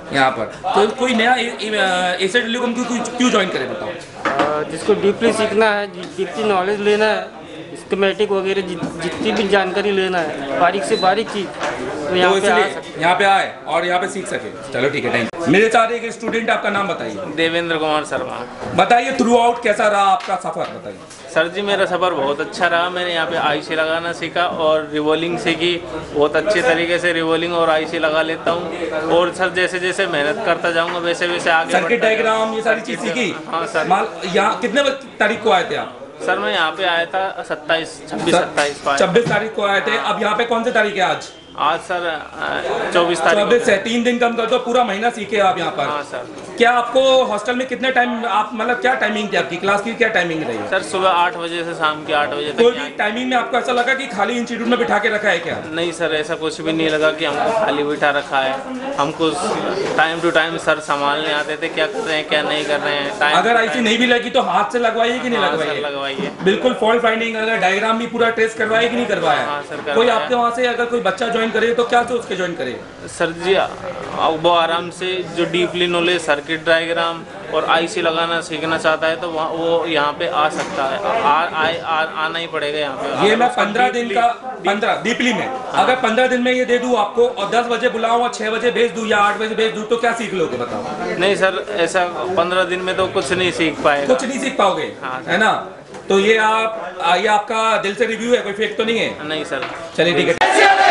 यहाँ पर। तो कोई नया एशिया टेलीकॉम क्यों ज्वाइन करे बताओ? जिसको डीपली सीखना है, डीपली नॉलेज लेना है, स्कीमेटिक वगैरह जितनी भी जानकारी लेना है, बारीक से बारीक चीज़, तो यहाँ पे आए और यहाँ पे सीख सके। चलो ठीक है, थैंक यू। मेरे साथ एक स्टूडेंट, आपका नाम बताइए। देवेंद्र कुमार शर्मा। बताइए थ्रू आउट कैसा रहा आपका सफ़र, बताइए। सर जी मेरा सफ़र बहुत अच्छा रहा। मैंने यहाँ पे आईसी लगाना सीखा और रिवॉल्विंग सीखी। बहुत अच्छे तरीके से रिवॉल्विंग और आईसी लगा लेता हूँ। और सर जैसे जैसे मेहनत करता जाऊँगा वैसे वैसे आगे सर्किट डायग्राम ये सारी चीज़ सीखी। हाँ सर। यहाँ कितने तारीख को आए थे आप? सर मैं यहाँ पे आया था 26 तारीख को आए थे। अब यहाँ पे कौन सी तारीख है आज? आज सर 24 तारीख। 24 है, 3 दिन कम कर दो, पूरा महीना सीखे आप यहाँ पर। हाँ सर। क्या आपको हॉस्टल में कितने टाइम आप मतलब क्या टाइमिंग थी आपकी क्लास की, क्या टाइमिंग रही है? सर सुबह 8 बजे से शाम के 8 बजे तक। कोई भी टाइमिंग में आपको ऐसा लगा कि खाली इंस्टीट्यूट में बिठा के रखा है क्या? नहीं सर, ऐसा कुछ भी नहीं लगा कि हमको खाली बिठा रखा है। हमको टाइम टू टाइम सर संभालने आते थे, क्या कर रहे हैं क्या नहीं कर रहे हैं। अगर आईसी नहीं भी लगी तो हाथ से लगवाइए कि नहीं लगवाइए? लगवाइए। बिल्कुल फॉल्ट फाइंडिंग, अगर डायग्राम भी पूरा ट्रेस करवाए कि नहीं करवाया? हाँ सर। कोई आपके वहाँ से अगर कोई बच्चा ज्वाइन करे तो क्या सोच के ज्वाइन करे? सर जी वो आराम से जो डीपली नॉलेज सर्किट डायग्राम और आईसी लगाना सीखना चाहता है तो वो यहाँ पे आ सकता है। आना ही पड़ेगा यहाँ पे। ये मैं 15 दिन का 15 डीपली में अगर 15 दिन में ये दे दूँ आपको और 10 बजे बुलाऊँ और 6 बजे भेज दूँ या 8 बजे भेज दूँ तो क्या सीख लोगे बताओ? नहीं सर, ऐसा 15 दिन में तो कुछ नहीं सीख पाएगा। कुछ नहीं सीख पाओगे, है ना? तो ये आपका दिल से रिव्यू है, कोई फेक तो नहीं है? नहीं सर। चलिए ठीक है,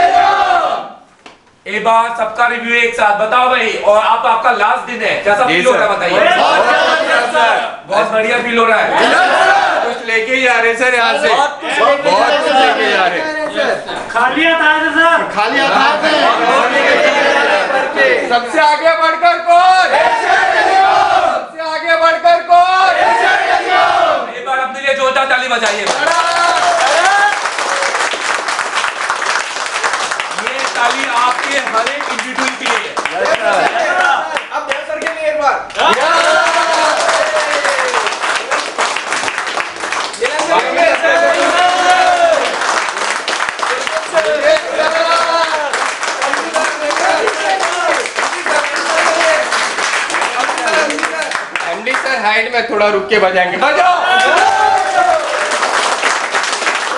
एक बार सबका रिव्यू एक साथ बताओ भाई। और आपका लास्ट दिन है, कैसा फील हो रहा है बताइए? बहुत बढ़िया फील हो रहा है। कुछ लेके ही आ रहे सर यहाँ से, बहुत कुछ लेके जा रहे। खाली हाथ आए थे सर, खाली हाथ आए थे। सबसे आगे बढ़कर कौन? सबसे आगे बढ़कर कौन? एक बार अपने लिए जोरदार ताली बजाइए। ताली आपके हर एक इंडिविजुअल के लिए है। अब सर के लिए एक बार। एमडी सर हाइट में थोड़ा रुक के बजाएंगे। बजाओ।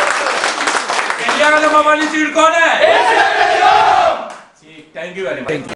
इंडिया का नंबर 1 सीट कौन है? Thank you very much.